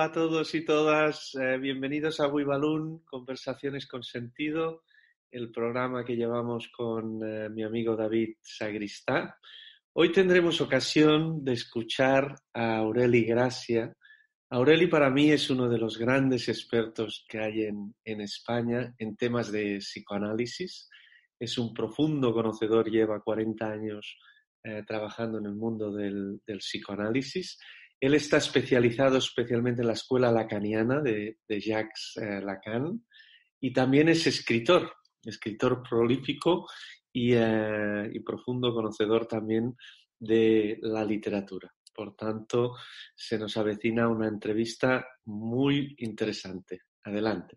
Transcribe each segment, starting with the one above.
Hola a todos y todas, bienvenidos a Buibalún, Conversaciones con Sentido, el programa que llevamos con mi amigo David Sagristá. Hoy tendremos ocasión de escuchar a Aureli Gracia. Aureli para mí es uno de los grandes expertos que hay en España en temas de psicoanálisis. Es un profundo conocedor, lleva 40 años trabajando en el mundo del psicoanálisis. Él está especializado especialmente en la escuela lacaniana de Jacques Lacan y también es escritor prolífico y profundo conocedor también de la literatura. Por tanto, se nos avecina una entrevista muy interesante. Adelante.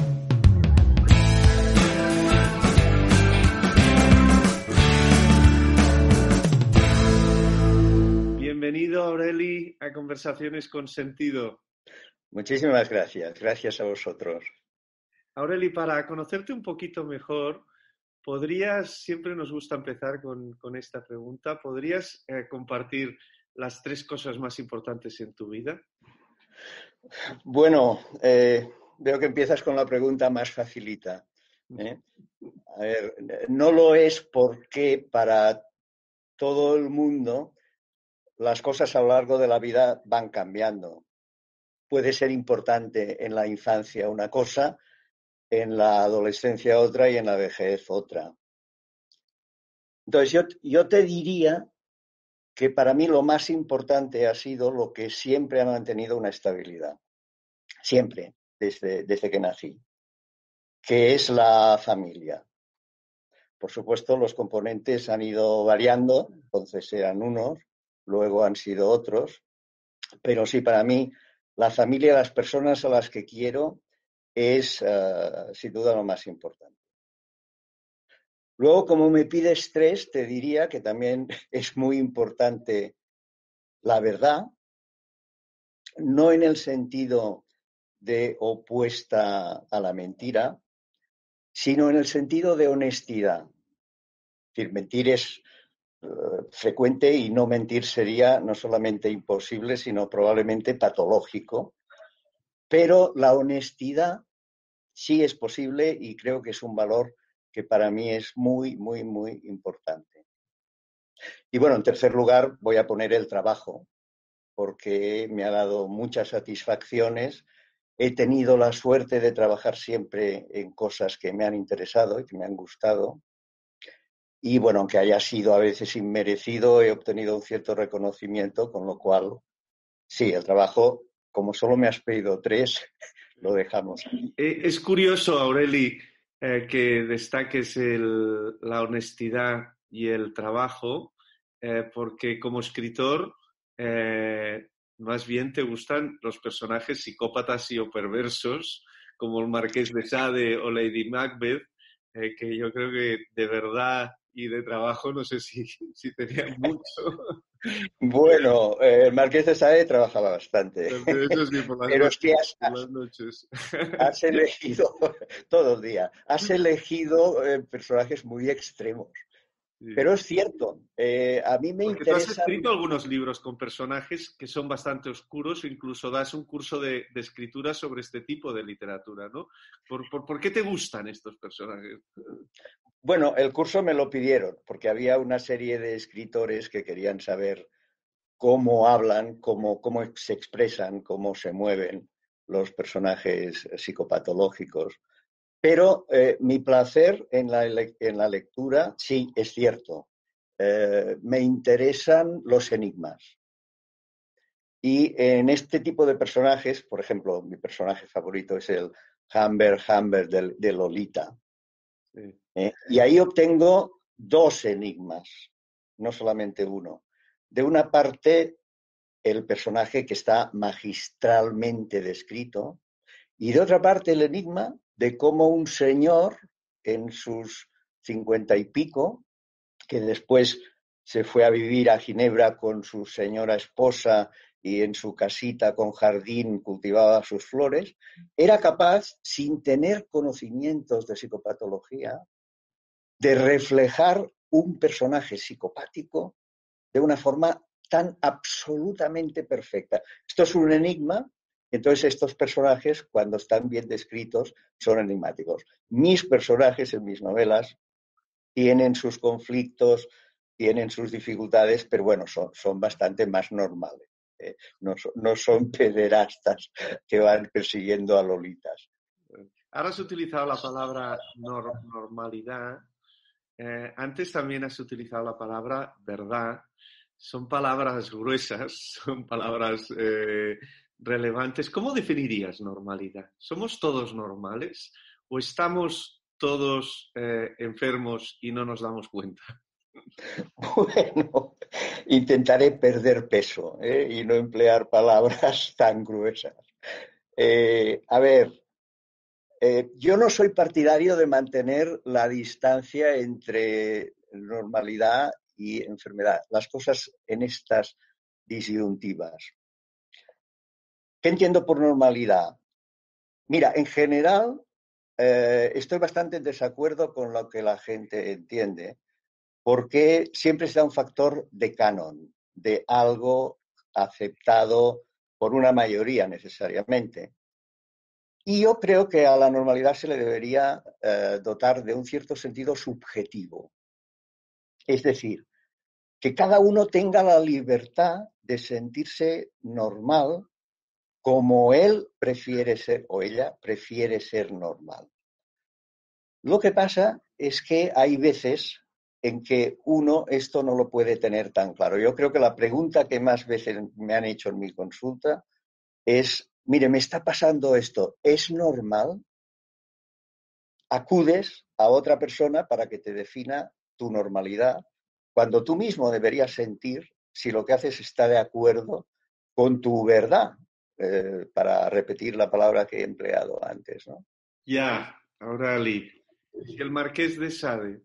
Bienvenido, Aureli, a Conversaciones con Sentido. Muchísimas gracias. Gracias a vosotros. Aureli, para conocerte un poquito mejor, siempre nos gusta empezar con esta pregunta, ¿podrías compartir las 3 cosas más importantes en tu vida? Bueno, veo que empiezas con la pregunta más facilita. A ver, no lo es porque para todo el mundo las cosas a lo largo de la vida van cambiando. Puede ser importante en la infancia una cosa, en la adolescencia otra y en la vejez otra. Entonces yo te diría que para mí lo más importante ha sido lo que siempre ha mantenido una estabilidad. Siempre, desde que nací, que es la familia. Por supuesto, los componentes han ido variando, entonces eran unos, luego han sido otros, pero sí, para mí, la familia, las personas a las que quiero, es sin duda lo más importante. Luego, como me pides 3, te diría que también es muy importante la verdad, no en el sentido de opuesta a la mentira, sino en el sentido de honestidad. Es decir, mentir es frecuente y no mentir sería no solamente imposible, sino probablemente patológico. Pero la honestidad sí es posible y creo que es un valor que para mí es muy, muy, muy importante. Y bueno, en tercer lugar voy a poner el trabajo, porque me ha dado muchas satisfacciones. He tenido la suerte de trabajar siempre en cosas que me han interesado y que me han gustado. Y bueno, aunque haya sido a veces inmerecido, he obtenido un cierto reconocimiento, con lo cual, sí, el trabajo, como solo me has pedido 3, lo dejamos. Es curioso, Aureli, que destaques la honestidad y el trabajo, porque como escritor, más bien te gustan los personajes psicópatas y o perversos, como el Marqués de Sade o Lady Macbeth, que yo creo que de verdad y de trabajo no sé si tenían mucho. Bueno, el Marqués de Sade trabajaba bastante, Eso sí, por las pero noches. es que Por las noches. has elegido, todo el día, has elegido personajes muy extremos. Sí. Pero es cierto, a mí me Porque tú has interesan. escrito algunos libros con personajes que son bastante oscuros o incluso das un curso de escritura sobre este tipo de literatura, ¿no? ¿Por qué te gustan estos personajes? Bueno, el curso me lo pidieron porque había una serie de escritores que querían saber cómo hablan, cómo se expresan, cómo se mueven los personajes psicopatológicos. Pero mi placer en la lectura, sí, es cierto. Me interesan los enigmas. Y en este tipo de personajes, por ejemplo, mi personaje favorito es el Humbert de Lolita. Sí. Y ahí obtengo 2 enigmas, no solamente uno. De una parte, el personaje que está magistralmente descrito, y de otra parte, el enigma de cómo un señor en sus 50 y pico, que después se fue a vivir a Ginebra con su señora esposa y en su casita con jardín cultivaba sus flores, era capaz, sin tener conocimientos de psicopatología, de reflejar un personaje psicopático de una forma tan absolutamente perfecta. Esto es un enigma Entonces estos personajes, cuando están bien descritos, son enigmáticos. Mis personajes en mis novelas tienen sus conflictos, tienen sus dificultades, pero bueno, son bastante más normales. No son pederastas que van persiguiendo a lolitas. Ahora has utilizado la palabra normalidad. Antes también has utilizado la palabra verdad. Son palabras gruesas, son palabras relevantes. ¿Cómo definirías normalidad? ¿Somos todos normales o estamos todos enfermos y no nos damos cuenta? Bueno, intentaré perder peso, y no emplear palabras tan gruesas. A ver, yo no soy partidario de mantener la distancia entre normalidad y enfermedad. Las cosas en estas disyuntivas. ¿Qué entiendo por normalidad? Mira, en general estoy bastante en desacuerdo con lo que la gente entiende, porque siempre se da un factor de canon, de algo aceptado por una mayoría necesariamente. Y yo creo que a la normalidad se le debería dotar de un cierto sentido subjetivo. Es decir, que cada uno tenga la libertad de sentirse normal como él prefiere ser o ella prefiere ser normal. Lo que pasa es que hay veces en que uno esto no lo puede tener tan claro. Yo creo que la pregunta que más veces me han hecho en mi consulta es, mire, me está pasando esto, ¿es normal? Acudes a otra persona para que te defina tu normalidad, cuando tú mismo deberías sentir si lo que haces está de acuerdo con tu verdad, para repetir la palabra que he empleado antes, ¿no? Ya, ahora Ali, si el Marqués de Sade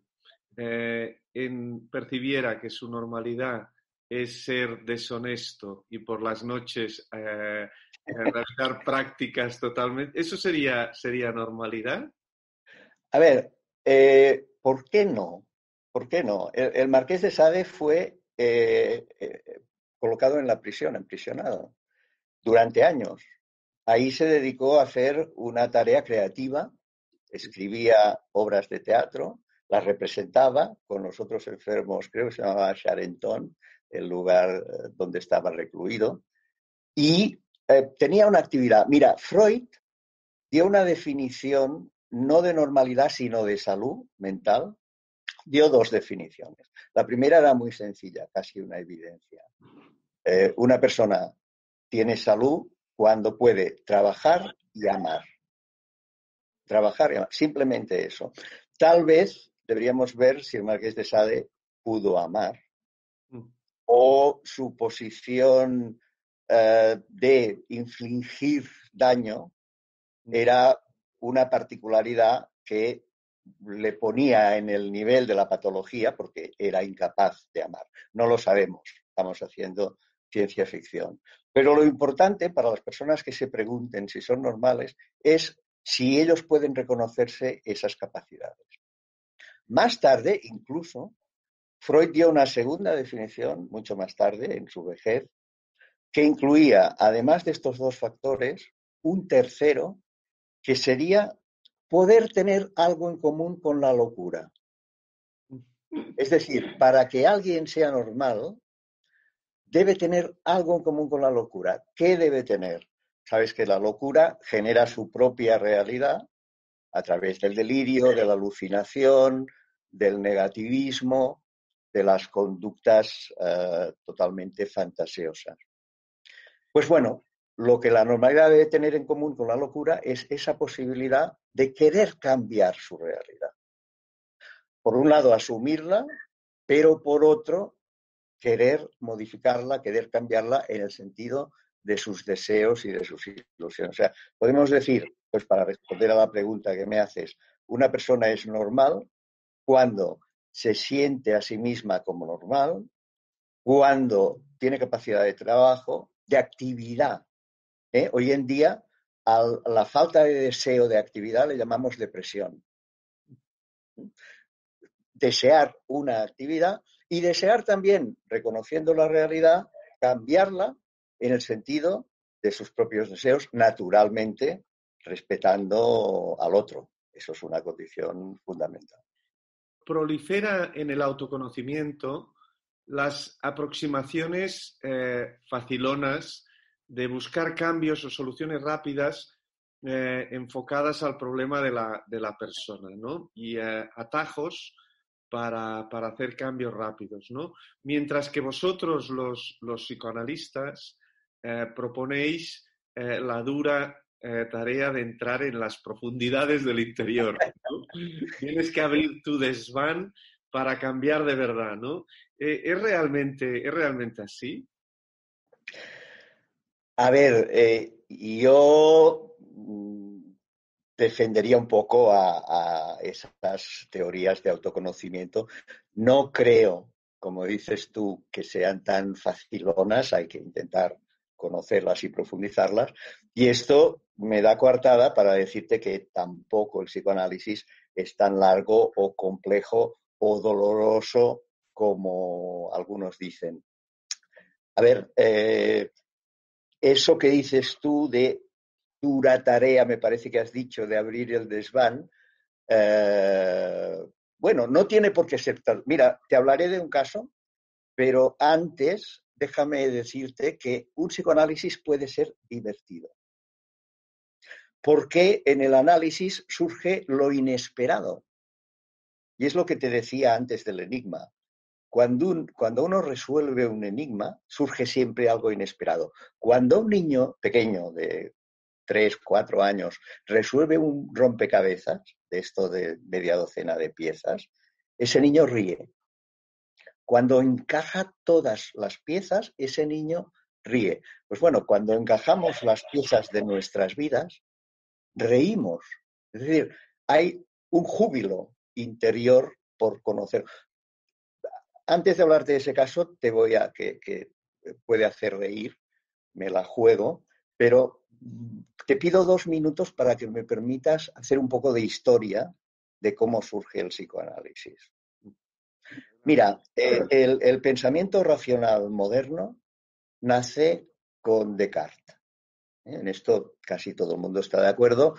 percibiera que su normalidad es ser deshonesto y por las noches realizar prácticas totalmente, ¿eso sería normalidad? A ver, ¿por qué no? ¿Por qué no? El Marqués de Sade fue colocado en la prisión, emprisionado, durante años. Ahí se dedicó a hacer una tarea creativa, escribía obras de teatro, las representaba con los otros enfermos, creo que se llamaba Charenton, el lugar donde estaba recluido, y tenía una actividad. Mira, Freud dio una definición no de normalidad, sino de salud mental, dio dos definiciones. La primera era muy sencilla, casi una evidencia. Una persona tiene salud cuando puede trabajar y amar. Trabajar y amar. Simplemente eso. Tal vez deberíamos ver si el Marqués de Sade pudo amar o su posición de infligir daño era una particularidad que le ponía en el nivel de la patología porque era incapaz de amar. No lo sabemos, estamos haciendo ciencia ficción. Pero lo importante para las personas que se pregunten si son normales es si ellos pueden reconocerse esas capacidades. Más tarde, incluso, Freud dio una segunda definición, mucho más tarde, en su vejez, que incluía, además de estos dos factores, un tercero, que sería poder tener algo en común con la locura. Es decir, para que alguien sea normal, debe tener algo en común con la locura. ¿Qué debe tener? Sabes que la locura genera su propia realidad a través del delirio, de la alucinación, del negativismo, de las conductas totalmente fantasiosas. Pues bueno, lo que la normalidad debe tener en común con la locura es esa posibilidad de querer cambiar su realidad. Por un lado, asumirla, pero por otro, querer modificarla, querer cambiarla en el sentido de sus deseos y de sus ilusiones. O sea, podemos decir, pues para responder a la pregunta que me haces, una persona es normal cuando se siente a sí misma como normal, cuando tiene capacidad de trabajo, de actividad. Hoy en día, a la falta de deseo de actividad le llamamos depresión. Desear una actividad y desear también, reconociendo la realidad, cambiarla en el sentido de sus propios deseos, naturalmente respetando al otro. Eso es una condición fundamental. Prolifera en el autoconocimiento las aproximaciones facilonas de buscar cambios o soluciones rápidas enfocadas al problema de la persona, ¿no? Y atajos para hacer cambios rápidos, ¿no? Mientras que vosotros, los psicoanalistas, proponéis la dura tarea de entrar en las profundidades del interior, ¿no? Tienes que abrir tu desván para cambiar de verdad, ¿no? ¿Es realmente así? A ver, yo defendería un poco a esas teorías de autoconocimiento. No creo, como dices tú, que sean tan facilonas, hay que intentar conocerlas y profundizarlas. Y esto me da coartada para decirte que tampoco el psicoanálisis es tan largo o complejo o doloroso como algunos dicen. A ver, eso que dices tú de dura tarea, me parece que has dicho, de abrir el desván, bueno, no tiene por qué ser tal. Mira, te hablaré de un caso, pero antes déjame decirte que un psicoanálisis puede ser divertido. Porque en el análisis surge lo inesperado. Y es lo que te decía antes del enigma. Cuando uno resuelve un enigma, surge siempre algo inesperado. Cuando un niño pequeño de 3, 4 años resuelve un rompecabezas, de esto de media docena de piezas, ese niño ríe. Cuando encaja todas las piezas, ese niño ríe. Pues bueno, cuando encajamos las piezas de nuestras vidas, reímos. Es decir, hay un júbilo interior por conocer. Antes de hablarte de ese caso, te voy a que puede hacer reír, me la juego, pero te pido 2 minutos para que me permitas hacer un poco de historia de cómo surge el psicoanálisis. Mira, el pensamiento racional moderno nace con Descartes. En esto casi todo el mundo está de acuerdo.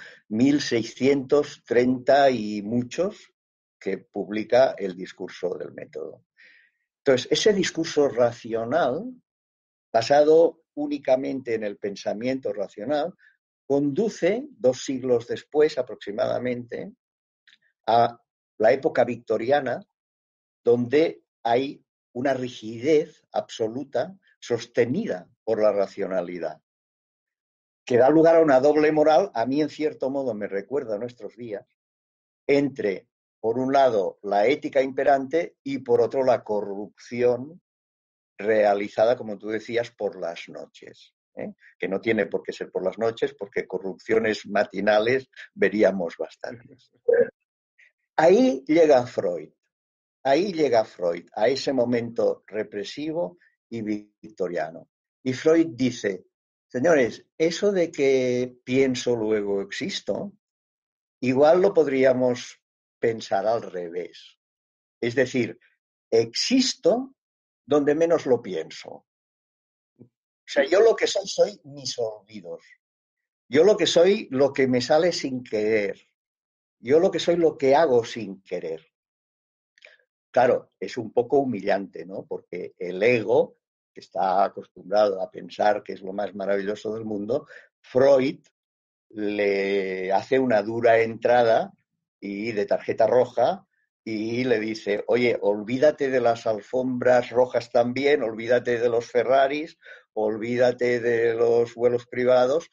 1630 y muchos que publica el discurso del método. Entonces, ese discurso racional, basado únicamente en el pensamiento racional, conduce 2 siglos después aproximadamente a la época victoriana, donde hay una rigidez absoluta sostenida por la racionalidad, que da lugar a una doble moral. A mí, en cierto modo, me recuerda a nuestros días, entre, por un lado, la ética imperante y, por otro, la corrupción realizada, como tú decías, por las noches. Que no tiene por qué ser por las noches, porque corrupciones matinales veríamos bastantes. Ahí llega Freud. Ahí llega Freud, a ese momento represivo y victoriano. Y Freud dice, señores, eso de que pienso luego existo, igual lo podríamos pensar al revés. Es decir, existo donde menos lo pienso. O sea, yo lo que soy mis olvidos. Yo lo que soy lo que me sale sin querer. Yo lo que soy lo que hago sin querer. Claro, es un poco humillante, ¿no? Porque el ego, que está acostumbrado a pensar que es lo más maravilloso del mundo, Freud le hace una dura entrada y de tarjeta roja y le dice, oye, olvídate de las alfombras rojas también, olvídate de los Ferraris, olvídate de los vuelos privados.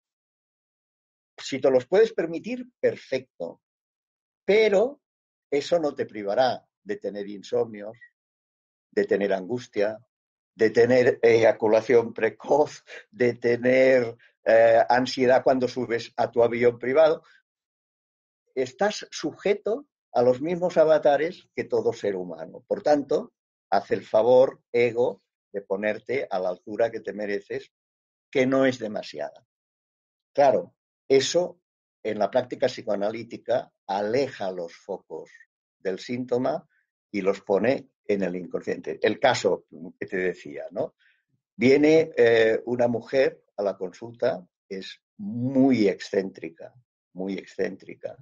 Si te los puedes permitir, perfecto. Pero eso no te privará de tener insomnios, de tener angustia, de tener eyaculación precoz, de tener ansiedad cuando subes a tu avión privado. Estás sujeto a los mismos avatares que todo ser humano. Por tanto, haz el favor, ego, de ponerte a la altura que te mereces, que no es demasiada. Claro, eso en la práctica psicoanalítica aleja los focos del síntoma y los pone en el inconsciente. El caso que te decía, ¿no? Viene una mujer a la consulta es muy excéntrica, muy excéntrica.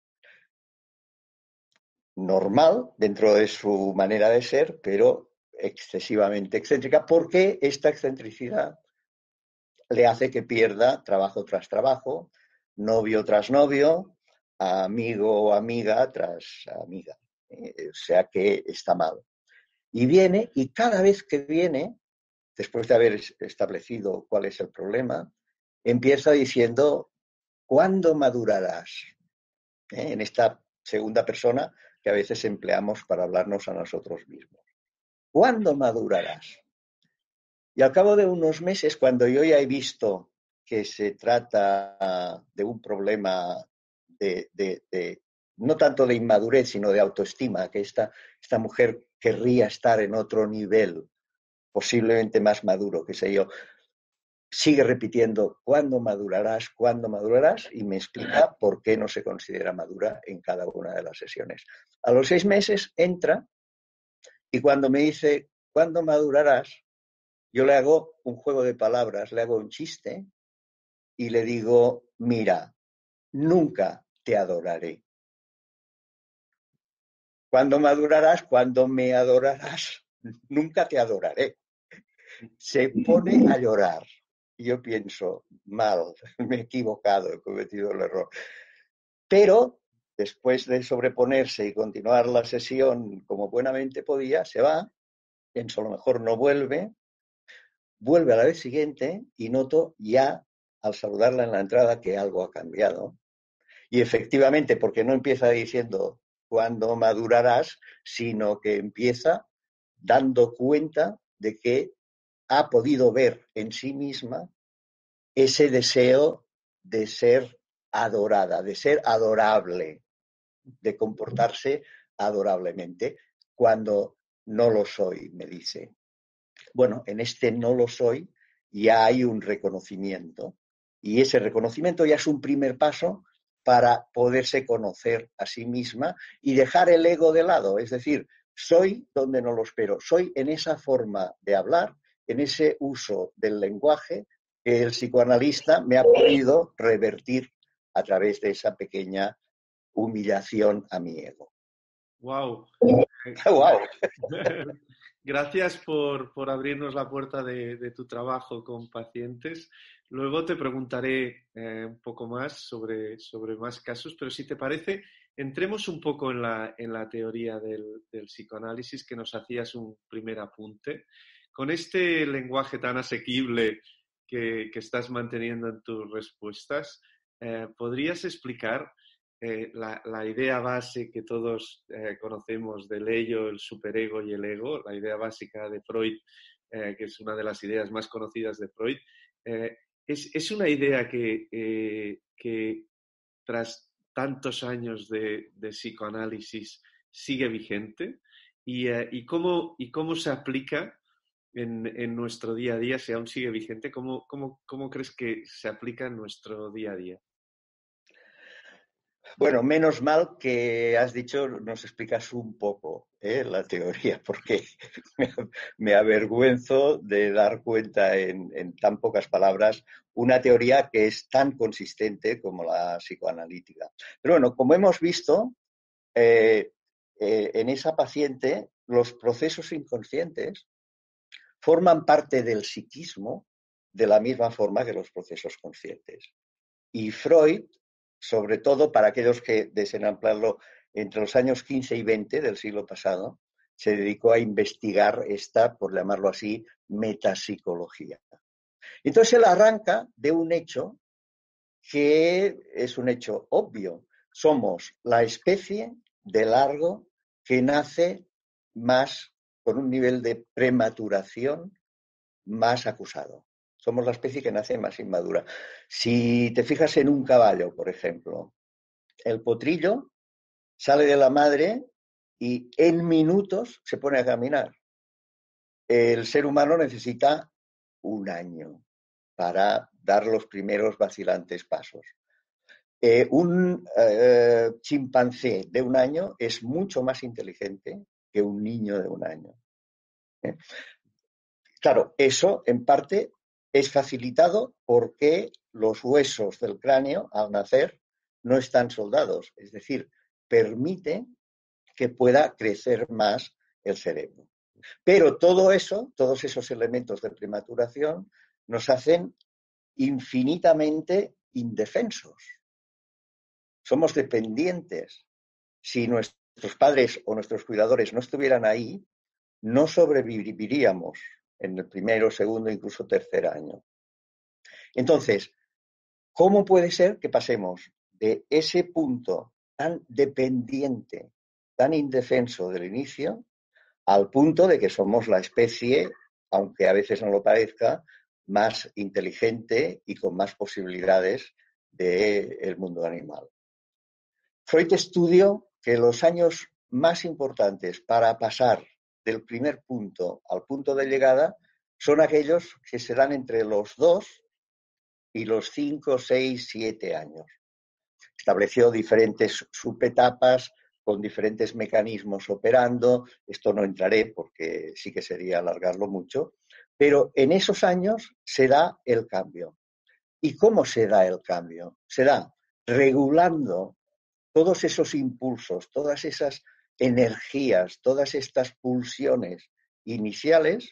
Normal dentro de su manera de ser, pero excesivamente excéntrica, porque esta excentricidad le hace que pierda trabajo tras trabajo, novio tras novio, amigo o amiga tras amiga. O sea que está mal. Y viene, y cada vez que viene, después de haber establecido cuál es el problema, empieza diciendo, ¿cuándo madurarás? En esta segunda persona que a veces empleamos para hablarnos a nosotros mismos. ¿Cuándo madurarás? Y al cabo de unos meses, cuando yo ya he visto que se trata de un problema no tanto de inmadurez, sino de autoestima, que esta mujer querría estar en otro nivel, posiblemente más maduro, qué sé yo, sigue repitiendo, ¿cuándo madurarás? ¿Cuándo madurarás? Y me explica por qué no se considera madura en cada una de las sesiones. A los 6 meses entra y cuando me dice, ¿cuándo madurarás? Yo le hago un juego de palabras, le hago un chiste y le digo, mira, nunca te adoraré. ¿Cuándo madurarás? ¿Cuándo me adorarás? Nunca te adoraré. Se pone a llorar. Y yo pienso, mal, me he equivocado, he cometido el error. Pero después de sobreponerse y continuar la sesión como buenamente podía, se va, pienso a lo mejor no vuelve, vuelve a la vez siguiente y noto ya al saludarla en la entrada que algo ha cambiado. Y efectivamente, porque no empieza diciendo cuándo madurarás, sino que empieza dando cuenta de que ha podido ver en sí misma ese deseo de ser adorada, de ser adorable, de comportarse adorablemente, cuando no lo soy, me dice. Bueno, en este no lo soy ya hay un reconocimiento y ese reconocimiento ya es un primer paso para poderse conocer a sí misma y dejar el ego de lado, es decir, soy donde no lo espero, soy en esa forma de hablar, en ese uso del lenguaje que el psicoanalista me ha podido revertir a través de esa pequeña humillación a mi ego. Wow. ¡Wow! Gracias por abrirnos la puerta de tu trabajo con pacientes. Luego te preguntaré un poco más sobre más casos, pero si te parece, entremos un poco en la teoría del psicoanálisis, que nos hacías un primer apunte. Con este lenguaje tan asequible que estás manteniendo en tus respuestas, ¿podrías explicar la idea base que todos conocemos del ello, el superego y el ego, la idea básica de Freud, que es una de las ideas más conocidas de Freud, eh, es una idea que tras tantos años de psicoanálisis sigue vigente y cómo se aplica en nuestro día a día, si aún sigue vigente, cómo crees que se aplica en nuestro día a día. Bueno, menos mal que has dicho, nos explicas un poco la teoría, porque me, me avergüenzo de dar cuenta en tan pocas palabras una teoría que es tan consistente como la psicoanalítica. Pero bueno, como hemos visto, en esa paciente los procesos inconscientes forman parte del psiquismo de la misma forma que los procesos conscientes. Y Freud, sobre todo para aquellos que deseen ampliarlo entre los años 15 y 20 del siglo pasado, se dedicó a investigar esta, por llamarlo así, metapsicología. Entonces él arranca de un hecho que es un hecho obvio. Somos la especie de largo que nace más con un nivel de prematuración más acusado. Somos la especie que nace más inmadura. Si te fijas en un caballo, por ejemplo, el potrillo sale de la madre y en minutos se pone a caminar. El ser humano necesita un año para dar los primeros vacilantes pasos. Un chimpancé de un año es mucho más inteligente que un niño de un año. Claro, eso en parte es facilitado porque los huesos del cráneo al nacer no están soldados, es decir, permite que pueda crecer más el cerebro. Pero todo eso, todos esos elementos de prematuración nos hacen infinitamente indefensos. Somos dependientes. Si nuestros padres o nuestros cuidadores no estuvieran ahí, no sobreviviríamos en el primero, segundo, incluso tercer año. Entonces, ¿cómo puede ser que pasemos de ese punto tan dependiente, tan indefenso del inicio, al punto de que somos la especie, aunque a veces no lo parezca, más inteligente y con más posibilidades del mundo animal? Freud estudió que los años más importantes para pasar del primer punto al punto de llegada son aquellos que se dan entre los 2 y los 5, 6, 7 años. Estableció diferentes subetapas con diferentes mecanismos operando. Esto no entraré porque sí que sería alargarlo mucho, pero en esos años se da el cambio. ¿Y cómo se da el cambio? Se da regulando todos esos impulsos, todas esas energías, todas estas pulsiones iniciales,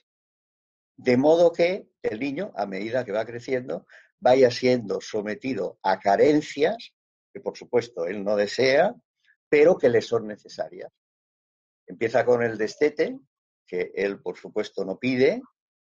de modo que el niño, a medida que va creciendo, vaya siendo sometido a carencias que, por supuesto, él no desea, pero que le son necesarias. Empieza con el destete, que él, por supuesto, no pide,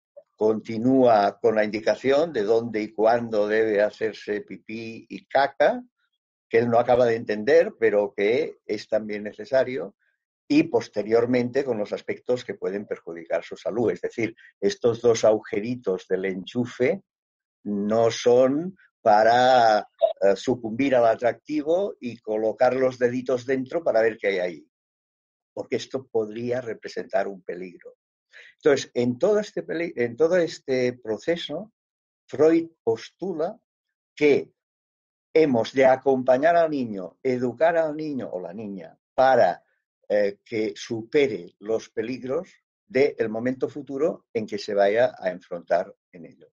continúa con la indicación de dónde y cuándo debe hacerse pipí y caca, que él no acaba de entender, pero que es también necesario, y posteriormente con los aspectos que pueden perjudicar su salud. Es decir, estos 2 agujeritos del enchufe no son para sucumbir al atractivo y colocar los deditos dentro para ver qué hay ahí, porque esto podría representar un peligro. Entonces, en todo este proceso, Freud postula que hemos de acompañar al niño, educar al niño o la niña para que supere los peligros del momento futuro en que se vaya a enfrentar en ellos.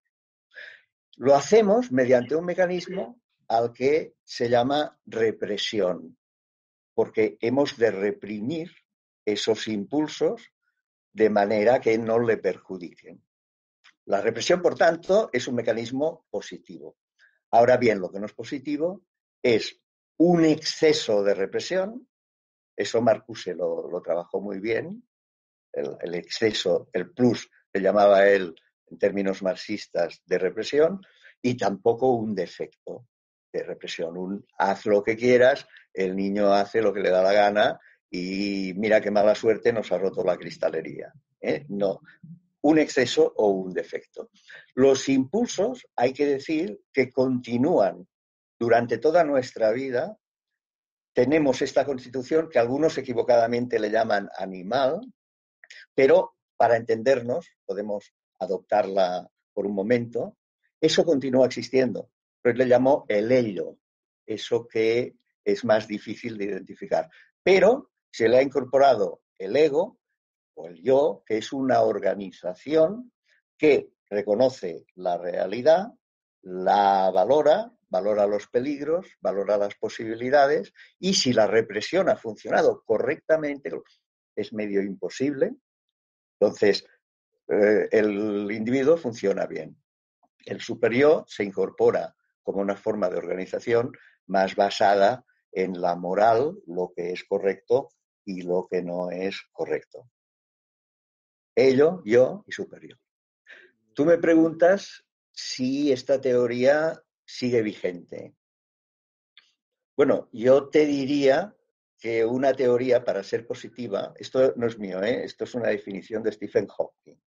Lo hacemos mediante un mecanismo al que se llama represión, porque hemos de reprimir esos impulsos de manera que no le perjudiquen. La represión, por tanto, es un mecanismo positivo. Ahora bien, lo que no es positivo es un exceso de represión. Eso Marcuse lo trabajó muy bien. El exceso, el plus, le llamaba él en términos marxistas de represión, y tampoco un defecto de represión. Un haz lo que quieras, el niño hace lo que le da la gana y mira qué mala suerte nos ha roto la cristalería. No, un exceso o un defecto. Los impulsos, hay que decir, que continúan durante toda nuestra vida. Tenemos esta constitución que algunos equivocadamente le llaman animal, pero para entendernos, podemos adoptarla por un momento, eso continúa existiendo. Freud le llamó el ello, eso que es más difícil de identificar. Pero se le ha incorporado el ego o el yo, que es una organización que reconoce la realidad, la valora los peligros, valora las posibilidades, y si la represión ha funcionado correctamente, es medio imposible, entonces el individuo funciona bien. El superior se incorpora como una forma de organización más basada en la moral, lo que es correcto y lo que no es correcto. Ello, yo y superior. Tú me preguntas si esta teoría sigue vigente. Bueno, yo te diría que una teoría, para ser positiva, esto no es mío, esto es una definición de Stephen Hawking,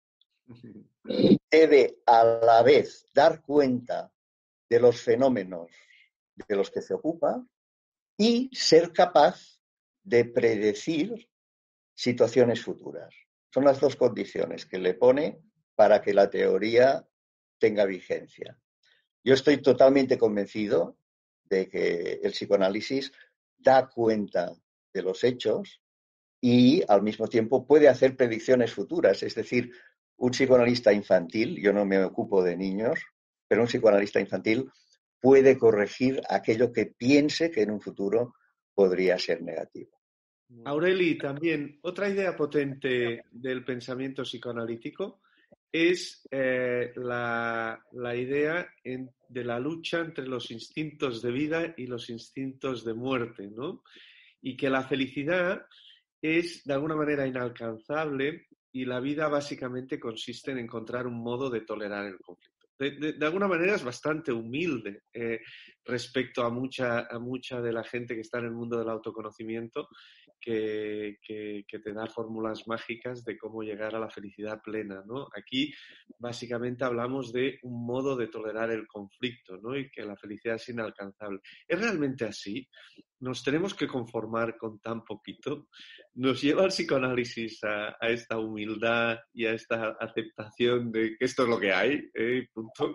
debe a la vez dar cuenta de los fenómenos de los que se ocupa y ser capaz de predecir situaciones futuras. Son las 2 condiciones que le pone para que la teoría tenga vigencia. Yo estoy totalmente convencido de que el psicoanálisis da cuenta de los hechos y al mismo tiempo puede hacer predicciones futuras. Es decir, un psicoanalista infantil, yo no me ocupo de niños, pero un psicoanalista infantil puede corregir aquello que piense que en un futuro podría ser negativo. Aureli, también otra idea potente del pensamiento psicoanalítico es la idea de la lucha entre los instintos de vida y los instintos de muerte, ¿no? Y que la felicidad es de alguna manera inalcanzable y la vida básicamente consiste en encontrar un modo de tolerar el conflicto. De alguna manera es bastante humilde respecto a mucha de la gente que está en el mundo del autoconocimiento que te da fórmulas mágicas de cómo llegar a la felicidad plena, ¿no? Aquí básicamente hablamos de un modo de tolerar el conflicto, ¿no? Y que la felicidad es inalcanzable. ¿Es realmente así? ¿Nos tenemos que conformar con tan poquito? ¿Nos lleva el psicoanálisis a esta humildad y a esta aceptación de que esto es lo que hay? Punto.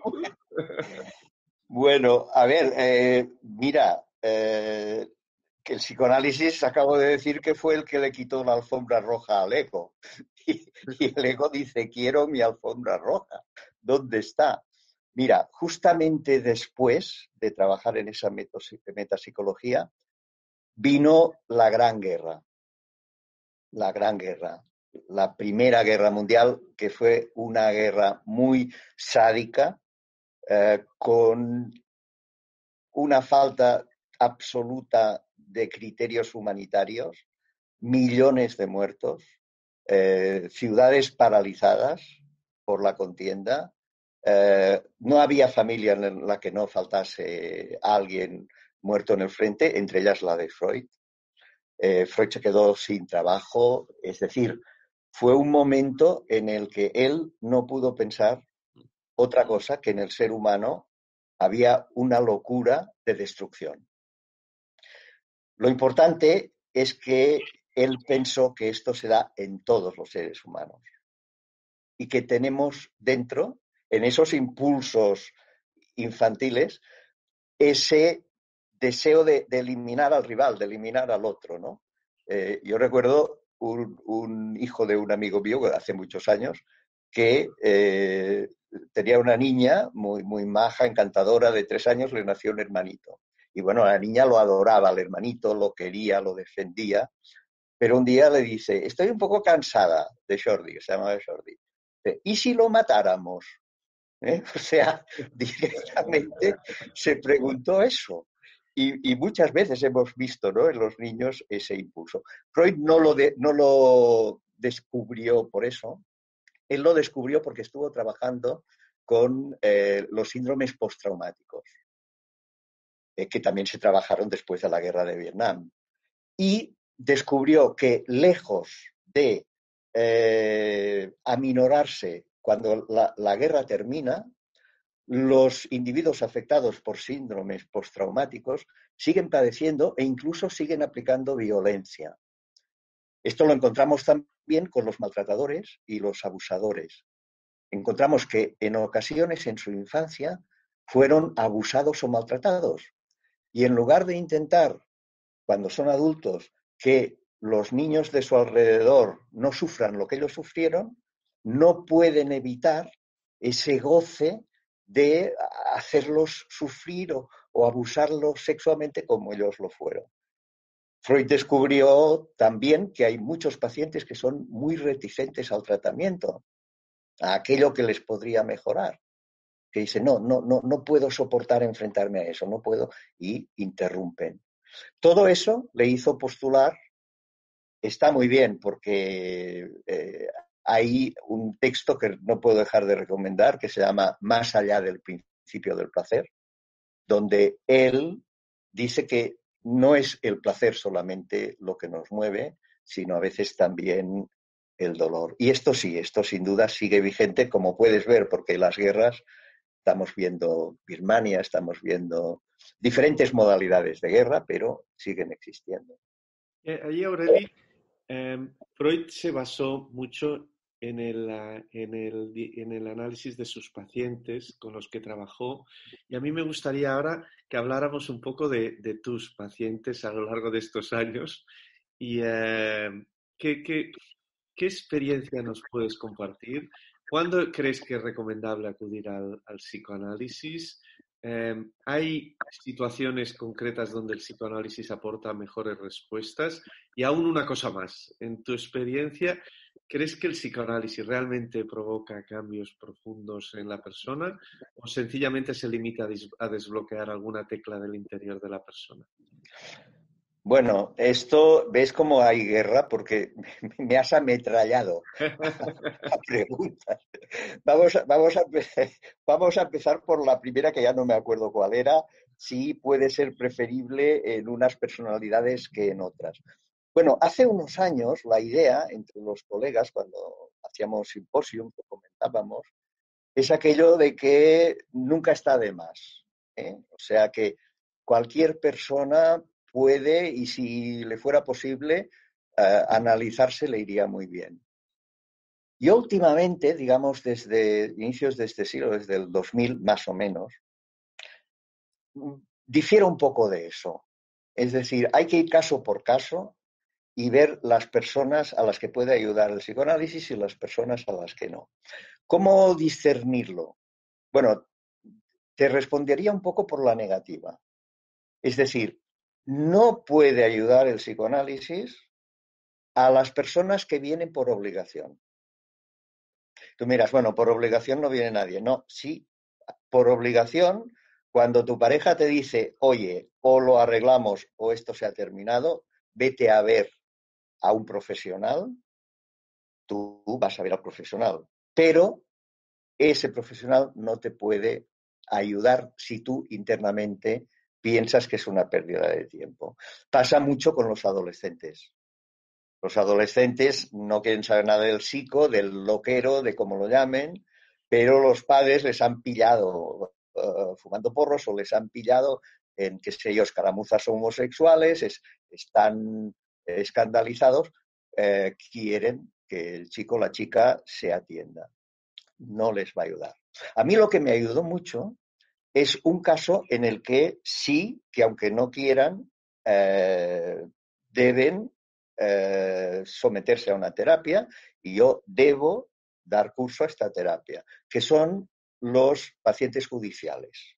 Bueno, a ver, mira, que el psicoanálisis acabo de decir que fue el que le quitó la alfombra roja al ego. Y el ego dice, quiero mi alfombra roja. ¿Dónde está? Mira, justamente después de trabajar en esa metapsicología, vino la Gran Guerra. La Gran Guerra. La Primera Guerra Mundial, que fue una guerra muy sádica, con una falta absoluta de criterios humanitarios, millones de muertos, ciudades paralizadas por la contienda. No había familia en la que no faltase alguien muerto en el frente, entre ellas la de Freud. Freud se quedó sin trabajo, es decir, fue un momento en el que él no pudo pensar otra cosa que en el ser humano había una locura de destrucción. Lo importante es que él pensó que esto se da en todos los seres humanos y que tenemos dentro, en esos impulsos infantiles, ese deseo de eliminar al rival, de eliminar al otro, ¿no? Yo recuerdo un hijo de un amigo mío hace muchos años que tenía una niña muy maja, encantadora, de 3 años, le nació un hermanito. Y bueno, la niña lo adoraba, al hermanito, lo quería, lo defendía, pero un día le dice, estoy un poco cansada de Jordi, que se llamaba Jordi. ¿Y si lo matáramos? O sea, directamente se preguntó eso. Y muchas veces hemos visto, ¿no?, en los niños ese impulso. Freud no lo descubrió por eso, él lo descubrió porque estuvo trabajando con los síndromes postraumáticos, que también se trabajaron después de la guerra de Vietnam. Y descubrió que lejos de aminorarse cuando la guerra termina, los individuos afectados por síndromes postraumáticos siguen padeciendo e incluso siguen aplicando violencia. Esto lo encontramos también con los maltratadores y los abusadores. Encontramos que en ocasiones en su infancia fueron abusados o maltratados. Y en lugar de intentar, cuando son adultos, que los niños de su alrededor no sufran lo que ellos sufrieron, no pueden evitar ese goce de hacerlos sufrir o abusarlos sexualmente como ellos lo fueron. Freud descubrió también que hay muchos pacientes que son muy reticentes al tratamiento, a aquello que les podría mejorar, que dicen, no puedo soportar enfrentarme a eso, no puedo, y interrumpen. Todo eso le hizo postular, está muy bien, porque hay un texto que no puedo dejar de recomendar, que se llama Más allá del principio del placer, donde él dice que no es el placer solamente lo que nos mueve, sino a veces también el dolor. Y esto sí, esto sin duda sigue vigente, como puedes ver, porque las guerras, estamos viendo Birmania, estamos viendo diferentes modalidades de guerra, pero siguen existiendo. Allí, Aureli, Freud se basó mucho en el análisis de sus pacientes con los que trabajó y a mí me gustaría ahora que habláramos un poco de tus pacientes a lo largo de estos años y ¿qué experiencia nos puedes compartir ¿Cuándo crees que es recomendable acudir al psicoanálisis? ¿Hay situaciones concretas donde el psicoanálisis aporta mejores respuestas? Y aún una cosa más, en tu experiencia, ¿crees que el psicoanálisis realmente provoca cambios profundos en la persona o sencillamente se limita a desbloquear alguna tecla del interior de la persona? Bueno, esto, ¿ves cómo hay guerra? Porque me has ametrallado a preguntas. Vamos a empezar por la primera, que ya no me acuerdo cuál era, si puede ser preferible en unas personalidades que en otras. Bueno, hace unos años la idea entre los colegas, cuando hacíamos simposium, que comentábamos, es aquello de que nunca está de más, ¿eh? O sea que cualquier persona puede, y si le fuera posible, analizarse le iría muy bien. Yo últimamente, digamos desde inicios de este siglo, desde el 2000 más o menos, difiero un poco de eso. Es decir, hay que ir caso por caso y ver las personas a las que puede ayudar el psicoanálisis y las personas a las que no. ¿Cómo discernirlo? Bueno, te respondería un poco por la negativa. Es decir, no puede ayudar el psicoanálisis a las personas que vienen por obligación. Tú miras, bueno, por obligación no viene nadie. No, sí, por obligación, cuando tu pareja te dice, oye, o lo arreglamos o esto se ha terminado, vete a ver a un profesional, tú vas a ver al profesional. Pero ese profesional no te puede ayudar si tú internamente piensas que es una pérdida de tiempo. Pasa mucho con los adolescentes. Los adolescentes no quieren saber nada del psico, del loquero, de cómo lo llamen, pero los padres les han pillado fumando porros o les han pillado en, qué sé yo, escaramuzas homosexuales, están escandalizados, quieren que el chico o la chica se atienda. No les va a ayudar. A mí lo que me ayudó mucho es un caso en el que sí, que aunque no quieran, deben someterse a una terapia y yo debo dar curso a esta terapia, que son los pacientes judiciales.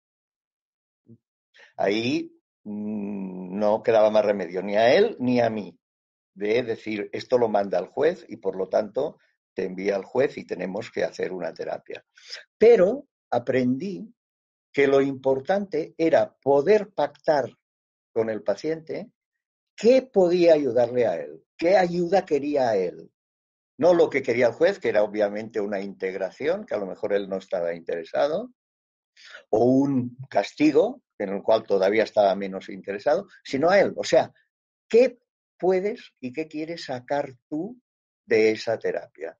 Ahí no quedaba más remedio ni a él ni a mí de decir esto lo manda el juez y por lo tanto te envía al juez y tenemos que hacer una terapia. Pero aprendí que lo importante era poder pactar con el paciente qué podía ayudarle a él, qué ayuda quería a él. No lo que quería el juez, que era obviamente una integración, que a lo mejor él no estaba interesado, o un castigo, en el cual todavía estaba menos interesado, sino a él. O sea, ¿qué puedes y qué quieres sacar tú de esa terapia?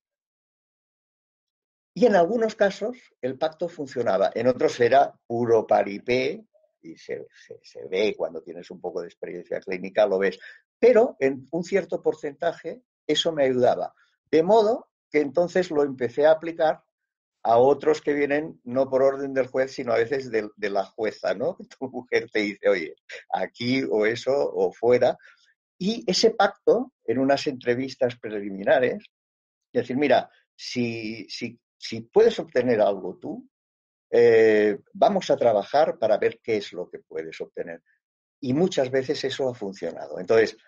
Y en algunos casos el pacto funcionaba, en otros era puro paripé, y se ve cuando tienes un poco de experiencia clínica, lo ves. Pero en un cierto porcentaje eso me ayudaba. De modo que entonces lo empecé a aplicar a otros que vienen no por orden del juez, sino a veces de la jueza, ¿no? Tu mujer te dice, oye, aquí o eso o fuera. Y ese pacto, en unas entrevistas preliminares, es decir, mira, si puedes obtener algo tú, vamos a trabajar para ver qué es lo que puedes obtener. Y muchas veces eso ha funcionado. Entonces,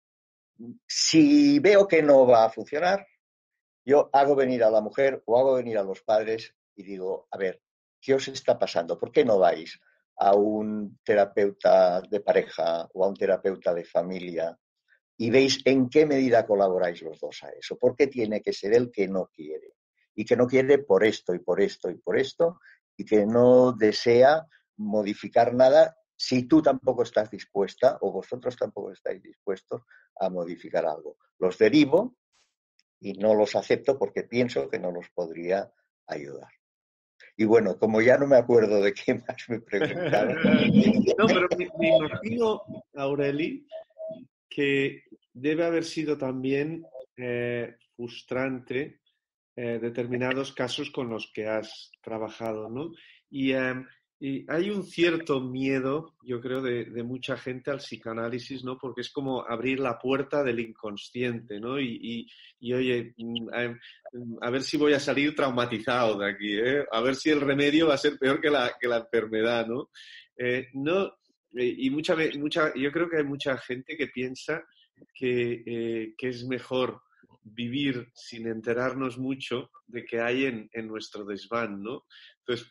si veo que no va a funcionar, yo hago venir a la mujer o hago venir a los padres y digo, a ver, ¿qué os está pasando? ¿Por qué no vais a un terapeuta de pareja o a un terapeuta de familia y veis en qué medida colaboráis los dos a eso? ¿Por qué tiene que ser él que no quiere? Y que no quiere por esto y por esto y por esto, y que no desea modificar nada si tú tampoco estás dispuesta o vosotros tampoco estáis dispuestos a modificar algo. Los derivo y no los acepto porque pienso que no los podría ayudar. Y bueno, como ya no me acuerdo de qué más me preguntaron. No, pero me imagino, Aureli, que debe haber sido también frustrante determinados casos con los que has trabajado, ¿no? Y Y hay un cierto miedo, yo creo, de mucha gente al psicoanálisis, ¿no? Porque es como abrir la puerta del inconsciente, ¿no? Y, oye, a ver si voy a salir traumatizado de aquí, ¿eh? A ver si el remedio va a ser peor que la enfermedad, ¿no? No, y yo creo que hay mucha gente que piensa que es mejor vivir sin enterarnos mucho de que hay en nuestro desván, ¿no? Entonces,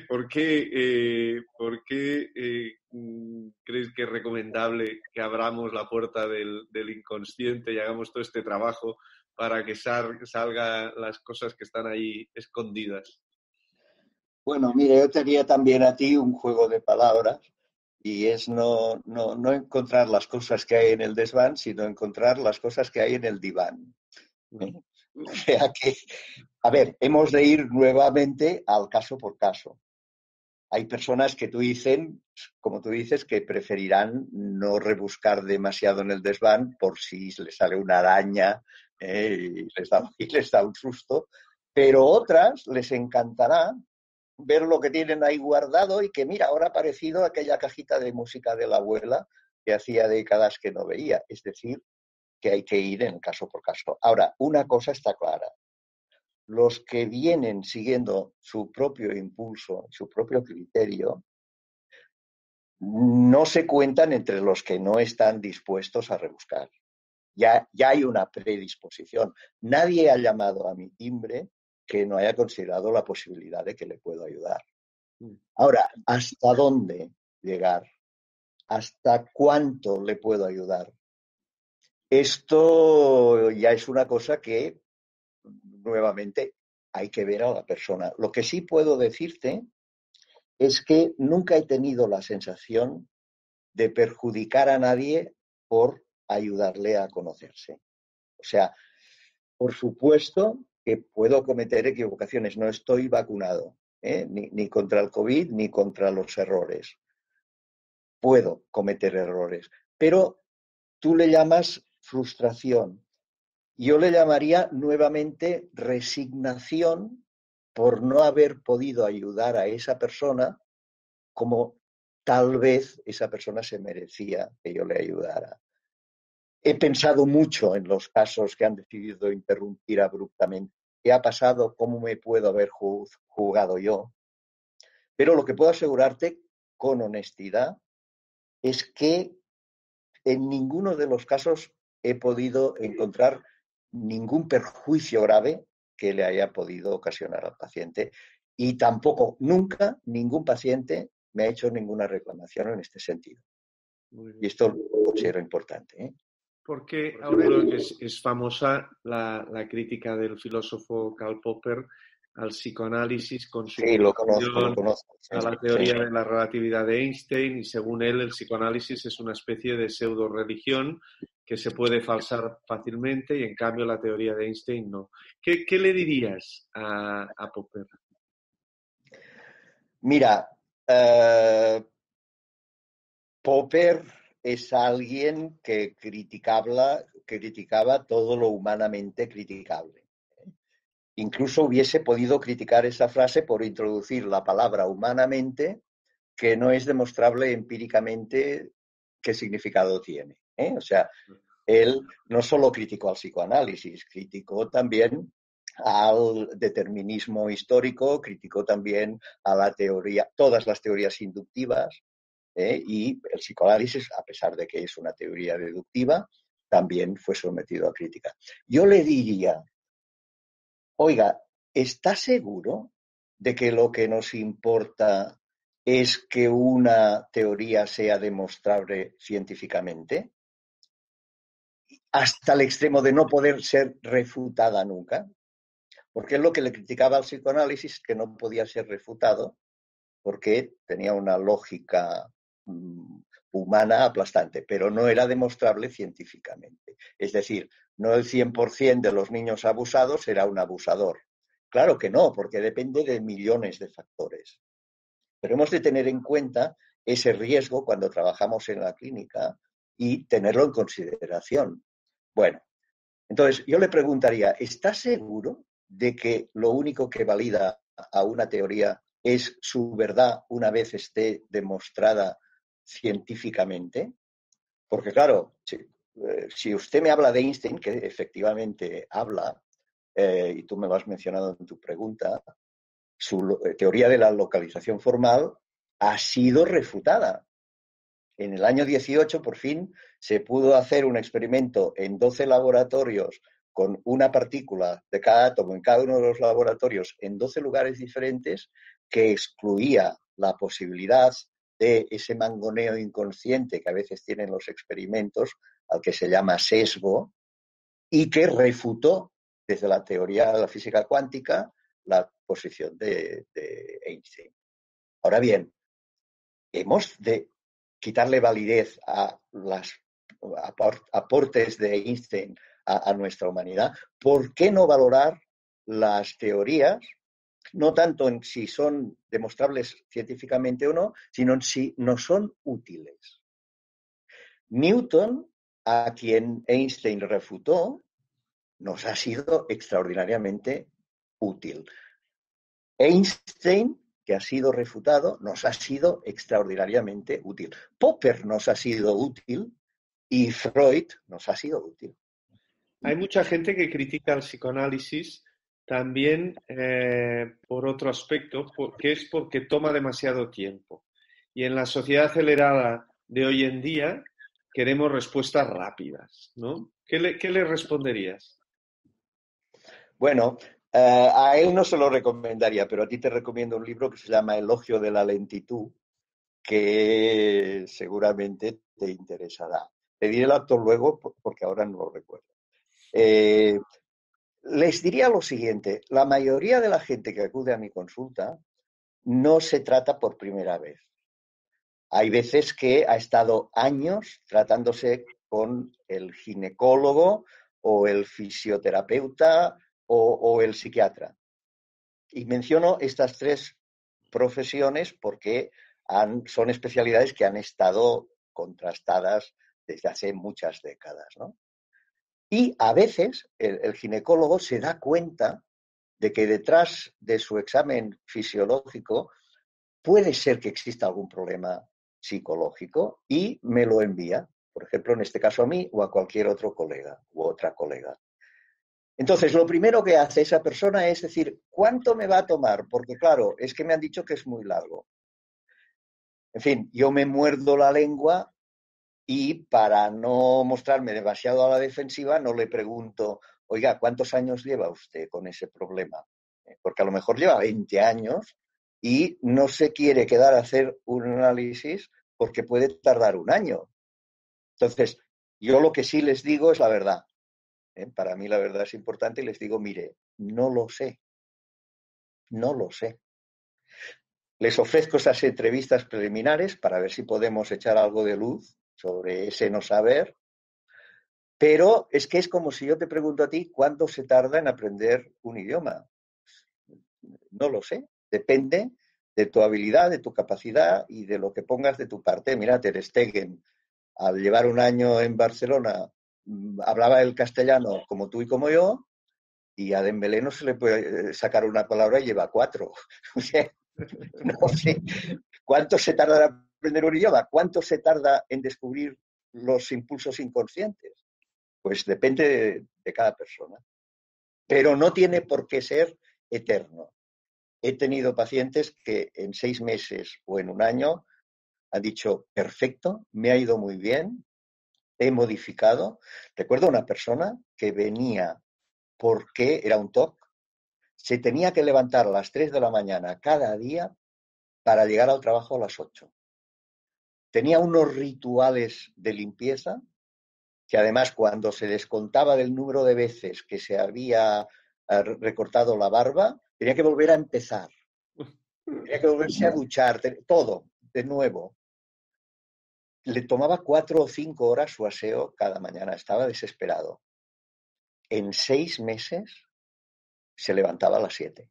por qué crees que es recomendable que abramos la puerta del inconsciente y hagamos todo este trabajo para que salgan las cosas que están ahí escondidas? Bueno, mire, yo te haría también a ti un juego de palabras y es no encontrar las cosas que hay en el desván, sino encontrar las cosas que hay en el diván. ¿Eh? O sea que, a ver, hemos de ir nuevamente al caso por caso. Hay personas que como tú dices, que preferirán no rebuscar demasiado en el desván por si les sale una araña y les da un susto, pero otras les encantará ver lo que tienen ahí guardado y que, mira, ahora ha aparecido aquella cajita de música de la abuela que hacía décadas que no veía. Es decir, que hay que ir en caso por caso. Ahora, una cosa está clara. Los que vienen siguiendo su propio impulso, su propio criterio, no se cuentan entre los que no están dispuestos a rebuscar. Ya hay una predisposición. Nadie ha llamado a mi timbre que no haya considerado la posibilidad de que le puedo ayudar. Ahora, ¿hasta dónde llegar? ¿Hasta cuánto le puedo ayudar? Esto ya es una cosa que, nuevamente, hay que ver a la persona. Lo que sí puedo decirte es que nunca he tenido la sensación de perjudicar a nadie por ayudarle a conocerse. O sea, por supuesto que puedo cometer equivocaciones, no estoy vacunado, ni contra el COVID ni contra los errores. Puedo cometer errores, pero tú le llamas frustración. Yo le llamaría nuevamente resignación por no haber podido ayudar a esa persona como tal vez esa persona se merecía que yo le ayudara. He pensado mucho en los casos que han decidido interrumpir abruptamente. ¿Qué ha pasado? ¿Cómo me puedo haber jugado yo? Pero lo que puedo asegurarte con honestidad es que en ninguno de los casos he podido encontrar ningún perjuicio grave que le haya podido ocasionar al paciente y tampoco, nunca, ningún paciente me ha hecho ninguna reclamación en este sentido. Y esto lo considero importante, ¿eh? Porque ahora es famosa la crítica del filósofo Karl Popper al psicoanálisis con su Sí, lo conozco. a la teoría de la relatividad de Einstein y según él el psicoanálisis es una especie de pseudo religión que se puede falsar fácilmente y en cambio la teoría de Einstein no. ¿Qué le dirías a Popper? Mira, Popper es alguien que criticaba todo lo humanamente criticable. Incluso hubiese podido criticar esa frase por introducir la palabra humanamente, que no es demostrable empíricamente qué significado tiene. O sea, él no solo criticó al psicoanálisis, criticó también al determinismo histórico, criticó también a la teoría, todas las teorías inductivas, y el psicoanálisis, a pesar de que es una teoría deductiva, también fue sometido a crítica. Yo le diría, oiga, ¿está seguro de que lo que nos importa es que una teoría sea demostrable científicamente? Hasta el extremo de no poder ser refutada nunca. Porque es lo que le criticaba al psicoanálisis, que no podía ser refutado, porque tenía una lógica humana aplastante, pero no era demostrable científicamente. Es decir, no el 100% de los niños abusados era un abusador. Claro que no, porque depende de millones de factores. Pero hemos de tener en cuenta ese riesgo cuando trabajamos en la clínica y tenerlo en consideración. Bueno, entonces yo le preguntaría, ¿está seguro de que lo único que valida a una teoría es su verdad una vez esté demostrada científicamente? Porque claro, si usted me habla de Einstein, que efectivamente habla, y tú me lo has mencionado en tu pregunta, su teoría de la localización formal ha sido refutada. En el año 18, por fin, se pudo hacer un experimento en 12 laboratorios con una partícula de cada átomo en cada uno de los laboratorios en 12 lugares diferentes que excluía la posibilidad de ese mangoneo inconsciente que a veces tienen los experimentos, al que se llama sesgo, y que refutó desde la teoría de la física cuántica la posición de Einstein. Ahora bien, hemos de quitarle validez a los aportes de Einstein a nuestra humanidad. ¿Por qué no valorar las teorías, no tanto en si son demostrables científicamente o no, sino en si nos son útiles? Newton, a quien Einstein refutó, nos ha sido extraordinariamente útil. Einstein, que ha sido refutado, nos ha sido extraordinariamente útil. Popper nos ha sido útil y Freud nos ha sido útil. Hay mucha gente que critica el psicoanálisis también por otro aspecto, que es porque toma demasiado tiempo. Y en la sociedad acelerada de hoy en día queremos respuestas rápidas, ¿no? ¿Qué le responderías? Bueno, a él no se lo recomendaría, pero a ti te recomiendo un libro que se llama Elogio de la lentitud, que seguramente te interesará. Te diré el autor luego porque ahora no lo recuerdo. Eh, Les diría lo siguiente, la mayoría de la gente que acude a mi consulta no se trata por primera vez. Hay veces que ha estado años tratándose con el ginecólogo o el fisioterapeuta o el psiquiatra. Y menciono estas tres profesiones porque son especialidades que han estado contrastadas desde hace muchas décadas, ¿no? Y a veces el ginecólogo se da cuenta de que detrás de su examen fisiológico puede ser que exista algún problema psicológico y me lo envía, por ejemplo, en este caso a mí o a cualquier otro colega u otra colega. Entonces, lo primero que hace esa persona es decir, ¿cuánto me va a tomar? Porque claro, es que me han dicho que es muy largo. En fin, yo me muerdo la lengua y para no mostrarme demasiado a la defensiva, no le pregunto, oiga, ¿cuántos años lleva usted con ese problema? Porque a lo mejor lleva 20 años y no se quiere quedar a hacer un análisis porque puede tardar un año. Entonces, yo lo que sí les digo es la verdad. Para mí la verdad es importante y les digo, mire, no lo sé, no lo sé. Les ofrezco esas entrevistas preliminares para ver si podemos echar algo de luz sobre ese no saber. Pero es que es como si yo te pregunto a ti cuánto se tarda en aprender un idioma. No lo sé. Depende de tu habilidad, de tu capacidad y de lo que pongas de tu parte. Mira, Ter Stegen, al llevar un año en Barcelona, hablaba el castellano como tú y como yo, y a Dembélé no se le puede sacar una palabra y lleva 4. O sea, no sé. ¿Cuánto se tarda en aprender un idioma? ¿Cuánto se tarda en descubrir los impulsos inconscientes? Pues depende de cada persona. Pero no tiene por qué ser eterno. He tenido pacientes que en 6 meses o en un año han dicho, perfecto, me ha ido muy bien, he modificado. Recuerdo una persona que venía porque era un TOC, se tenía que levantar a las 3 de la mañana cada día para llegar al trabajo a las 8. Tenía unos rituales de limpieza que además cuando se descontaba del número de veces que se había recortado la barba, tenía que volver a empezar, tenía que volverse a duchar, todo de nuevo. Le tomaba 4 o 5 horas su aseo cada mañana, estaba desesperado. En 6 meses se levantaba a las 7.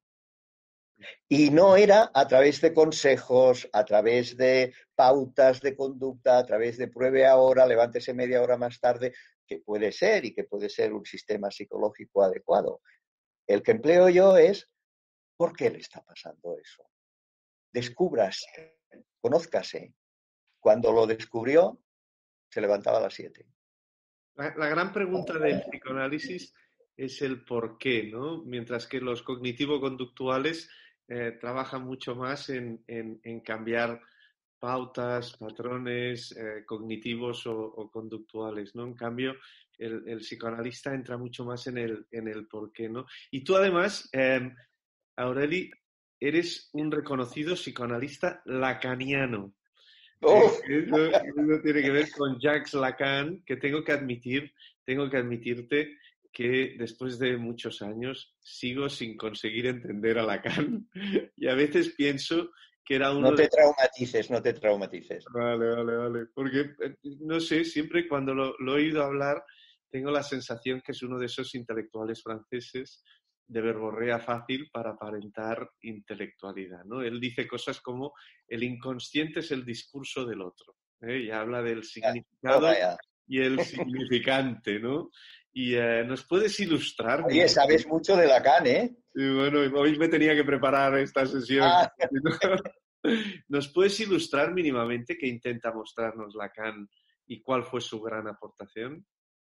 Y no era a través de consejos, a través de pautas de conducta, a través de pruebe ahora, levántese media hora más tarde, que puede ser y que puede ser un sistema psicológico adecuado. El que empleo yo es, ¿por qué le está pasando eso? descúbrase, conózcase. Cuando lo descubrió, se levantaba a las 7. La gran pregunta del psicoanálisis es el por qué, ¿no? Mientras que los cognitivo-conductuales trabajan mucho más en cambiar pautas, patrones cognitivos o conductuales, ¿no? En cambio, el psicoanalista entra mucho más en el por qué, ¿no? Y tú además, Aureli, eres un reconocido psicoanalista lacaniano. ¡Oh! Eso tiene que ver con Jacques Lacan, que tengo que admitirte que después de muchos años sigo sin conseguir entender a Lacan y a veces pienso que era No uno de... te traumatices, no te traumatices. Vale, vale, vale. Porque, no sé, siempre cuando lo he oído hablar tengo la sensación que es uno de esos intelectuales franceses de verborrea fácil para aparentar intelectualidad, ¿no? Él dice cosas como el inconsciente es el discurso del otro, ¿eh? Y habla del Ya, toma significado ya. y el significante, ¿no? Y ¿nos puedes ilustrar? Oye, sabes mucho de Lacan, ¿eh? Y bueno, hoy me tenía que preparar esta sesión. Ah, ¿Nos puedes ilustrar mínimamente qué intenta mostrarnos Lacan y cuál fue su gran aportación?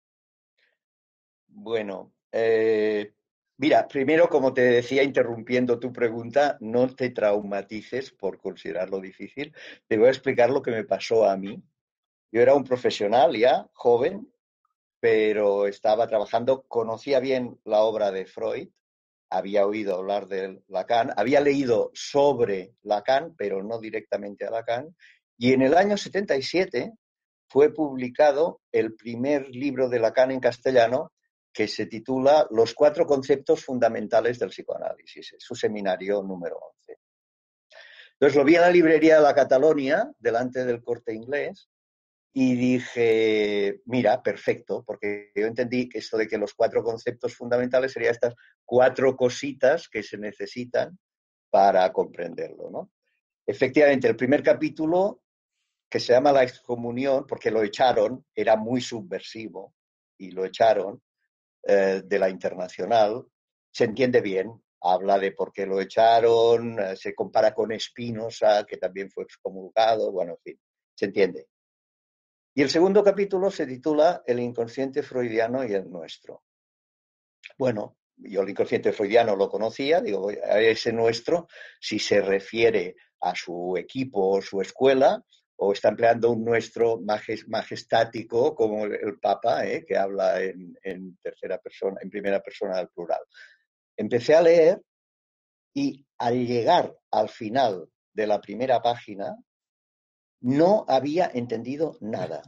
bueno, mira, primero, como te decía, interrumpiendo tu pregunta, no te traumatices por considerarlo difícil. Te voy a explicar lo que me pasó a mí. Yo era un profesional ya, joven, pero estaba trabajando, conocía bien la obra de Freud, había oído hablar de Lacan, había leído sobre Lacan, pero no directamente a Lacan, y en el año 77 fue publicado el primer libro de Lacan en castellano que se titula Los cuatro conceptos fundamentales del psicoanálisis, es su seminario número 11. Entonces lo vi en la librería de la Catalonia, delante del Corte Inglés, y dije, mira, perfecto, porque yo entendí que esto de que los cuatro conceptos fundamentales serían estas cuatro cositas que se necesitan para comprenderlo, ¿no? Efectivamente, el primer capítulo, que se llama La excomunión, porque lo echaron, era muy subversivo, y lo echaron de la Internacional, se entiende bien, habla de por qué lo echaron, se compara con Spinoza, que también fue excomulgado, bueno, en fin, se entiende. Y el segundo capítulo se titula El inconsciente freudiano y el nuestro. Bueno, yo el inconsciente freudiano lo conocía, digo, a ese nuestro, si se refiere a su equipo o su escuela, o está empleando un nuestro majestático como el Papa, que habla en tercera persona, en primera persona del plural. Empecé a leer y al llegar al final de la primera página no había entendido nada.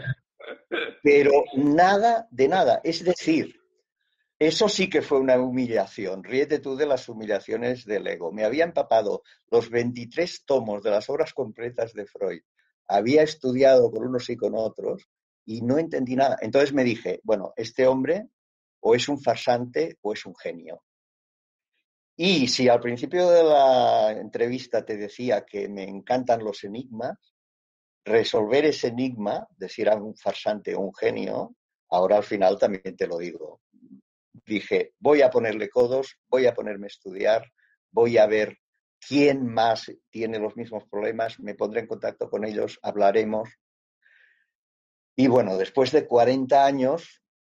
Pero nada de nada. Es decir, eso sí que fue una humillación. Ríete tú de las humillaciones del ego. Me había empapado los 23 tomos de las obras completas de Freud. Había estudiado con unos y con otros y no entendí nada. Entonces me dije, bueno, este hombre o es un farsante o es un genio. Y si al principio de la entrevista te decía que me encantan los enigmas, resolver ese enigma de si era un farsante o un genio, ahora al final también te lo digo. Dije, voy a ponerle codos, voy a ponerme a estudiar, voy a ver quién más tiene los mismos problemas, me pondré en contacto con ellos, hablaremos. Y bueno, después de 40 años,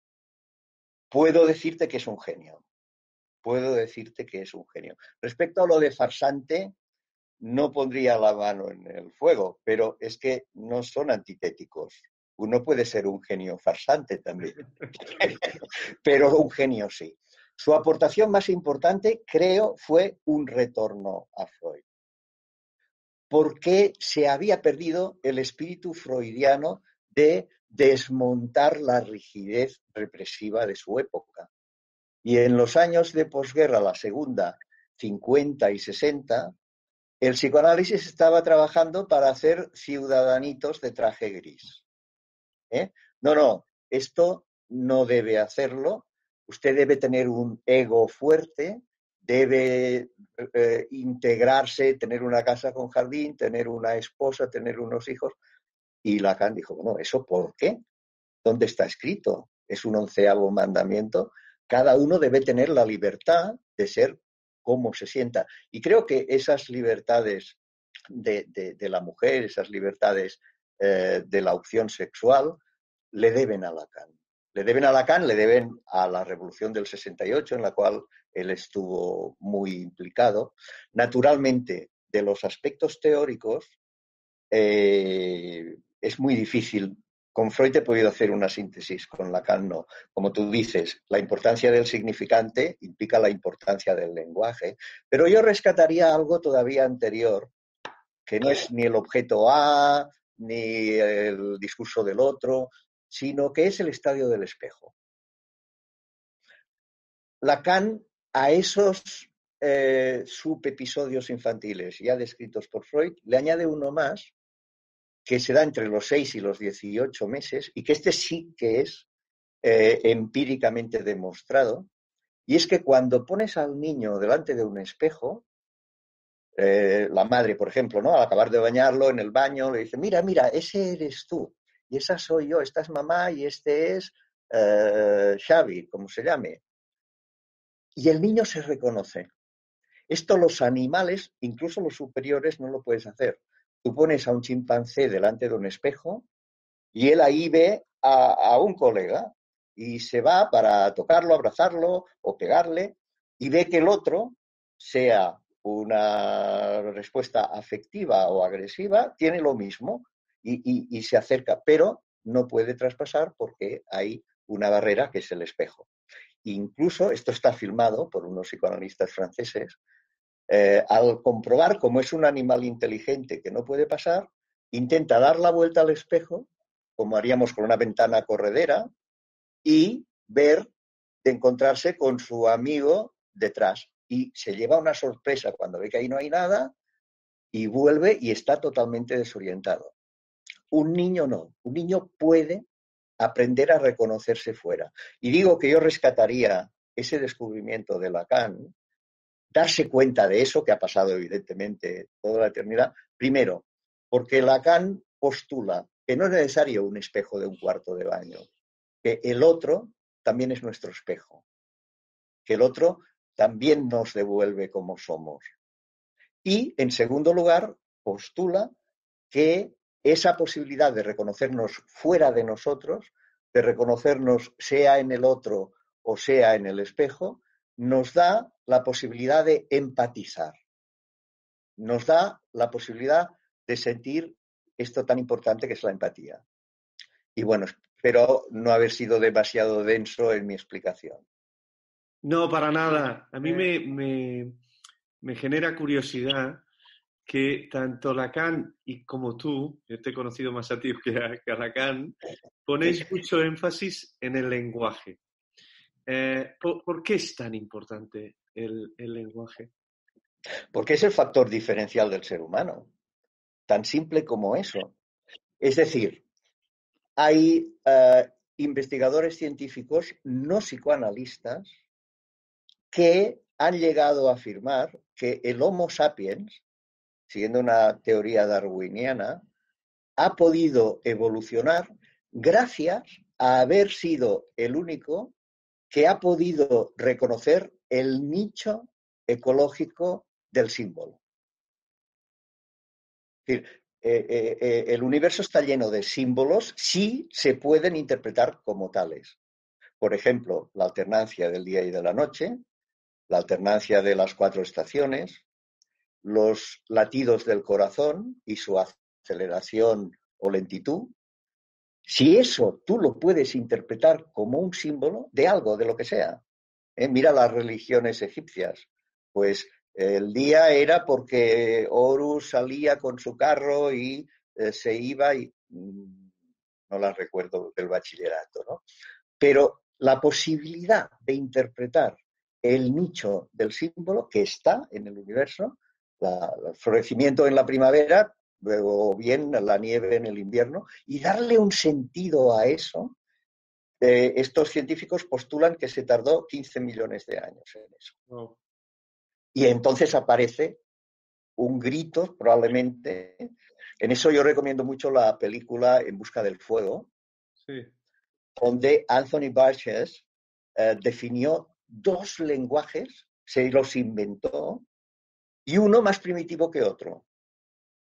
puedo decirte que es un genio. Puedo decirte que es un genio. Respecto a lo de farsante, no pondría la mano en el fuego, pero es que no son antitéticos. Uno puede ser un genio farsante también, pero un genio sí. Su aportación más importante, creo, fue un retorno a Freud, porque se había perdido el espíritu freudiano de desmontar la rigidez represiva de su época. Y en los años de posguerra, la segunda, 50 y 60, el psicoanálisis estaba trabajando para hacer ciudadanitos de traje gris. No, no, esto no debe hacerlo. Usted debe tener un ego fuerte, debe integrarse, tener una casa con jardín, tener una esposa, tener unos hijos. Y Lacan dijo, bueno, ¿eso por qué? ¿Dónde está escrito? Es un 11º mandamiento. Cada uno debe tener la libertad de ser como se sienta. Y creo que esas libertades de la mujer, esas libertades de la opción sexual, le deben a Lacan. Le deben a Lacan, le deben a la Revolución del 68, en la cual él estuvo muy implicado. Naturalmente, de los aspectos teóricos, es muy difícil. Con Freud he podido hacer una síntesis, con Lacan no. Como tú dices, la importancia del significante implica la importancia del lenguaje, pero yo rescataría algo todavía anterior, que no es ni el objeto A, ni el discurso del otro, sino que es el estadio del espejo. Lacan, a esos subepisodios infantiles ya descritos por Freud, le añade uno más, que se da entre los 6 y los 18 meses, y que este sí que es empíricamente demostrado, y es que cuando pones al niño delante de un espejo, la madre, por ejemplo, ¿no? Al acabar de bañarlo en el baño, le dice, mira, mira, ese eres tú, y esa soy yo, esta es mamá y este es Xavi, como se llame. Y el niño se reconoce. Esto los animales, incluso los superiores, no lo puedes hacer. Tú pones a un chimpancé delante de un espejo y él ahí ve a un colega y se va para tocarlo, abrazarlo o pegarle y ve que el otro, sea una respuesta afectiva o agresiva, tiene lo mismo y se acerca, pero no puede traspasar porque hay una barrera que es el espejo. Incluso, esto está filmado por unos psicoanalistas franceses, al comprobar cómo es un animal inteligente que no puede pasar, intenta dar la vuelta al espejo, como haríamos con una ventana corredera, y ver, de encontrarse con su amigo detrás. Y se lleva una sorpresa cuando ve que ahí no hay nada y vuelve y está totalmente desorientado. Un niño no, un niño puede aprender a reconocerse fuera. Y digo que yo rescataría ese descubrimiento de Lacan, darse cuenta de eso, que ha pasado evidentemente toda la eternidad, primero, porque Lacan postula que no es necesario un espejo de un cuarto de baño, que el otro también es nuestro espejo, que el otro también nos devuelve como somos. Y, en segundo lugar, postula que esa posibilidad de reconocernos fuera de nosotros, de reconocernos sea en el otro o sea en el espejo, nos da la posibilidad de empatizar, nos da la posibilidad de sentir esto tan importante que es la empatía. Y bueno, espero no haber sido demasiado denso en mi explicación. No, para nada. A mí me genera curiosidad que tanto Lacan y como tú, yo te he conocido más a ti que a Lacan, ponéis mucho énfasis en el lenguaje. ¿Por qué es tan importante el lenguaje? Porque es el factor diferencial del ser humano, tan simple como eso. Es decir, hay investigadores científicos no psicoanalistas que han llegado a afirmar que el Homo sapiens, siguiendo una teoría darwiniana, ha podido evolucionar gracias a haber sido el único que ha podido reconocer el nicho ecológico del símbolo. Es decir, el universo está lleno de símbolos si se pueden interpretar como tales. Por ejemplo, la alternancia del día y de la noche, la alternancia de las 4 estaciones, los latidos del corazón y su aceleración o lentitud. Si eso tú lo puedes interpretar como un símbolo de algo, de lo que sea. Mira las religiones egipcias. Pues el día era porque Horus salía con su carro y se iba y no las recuerdo del bachillerato, ¿no? Pero la posibilidad de interpretar el nicho del símbolo que está en el universo, el florecimiento en la primavera, luego bien la nieve en el invierno, y darle un sentido a eso, estos científicos postulan que se tardó 15 millones de años en eso. Oh. Y entonces aparece un grito, probablemente. En eso yo recomiendo mucho la película En busca del fuego, Sí. donde Anthony Burgess definió 2 lenguajes, se los inventó, y uno más primitivo que otro.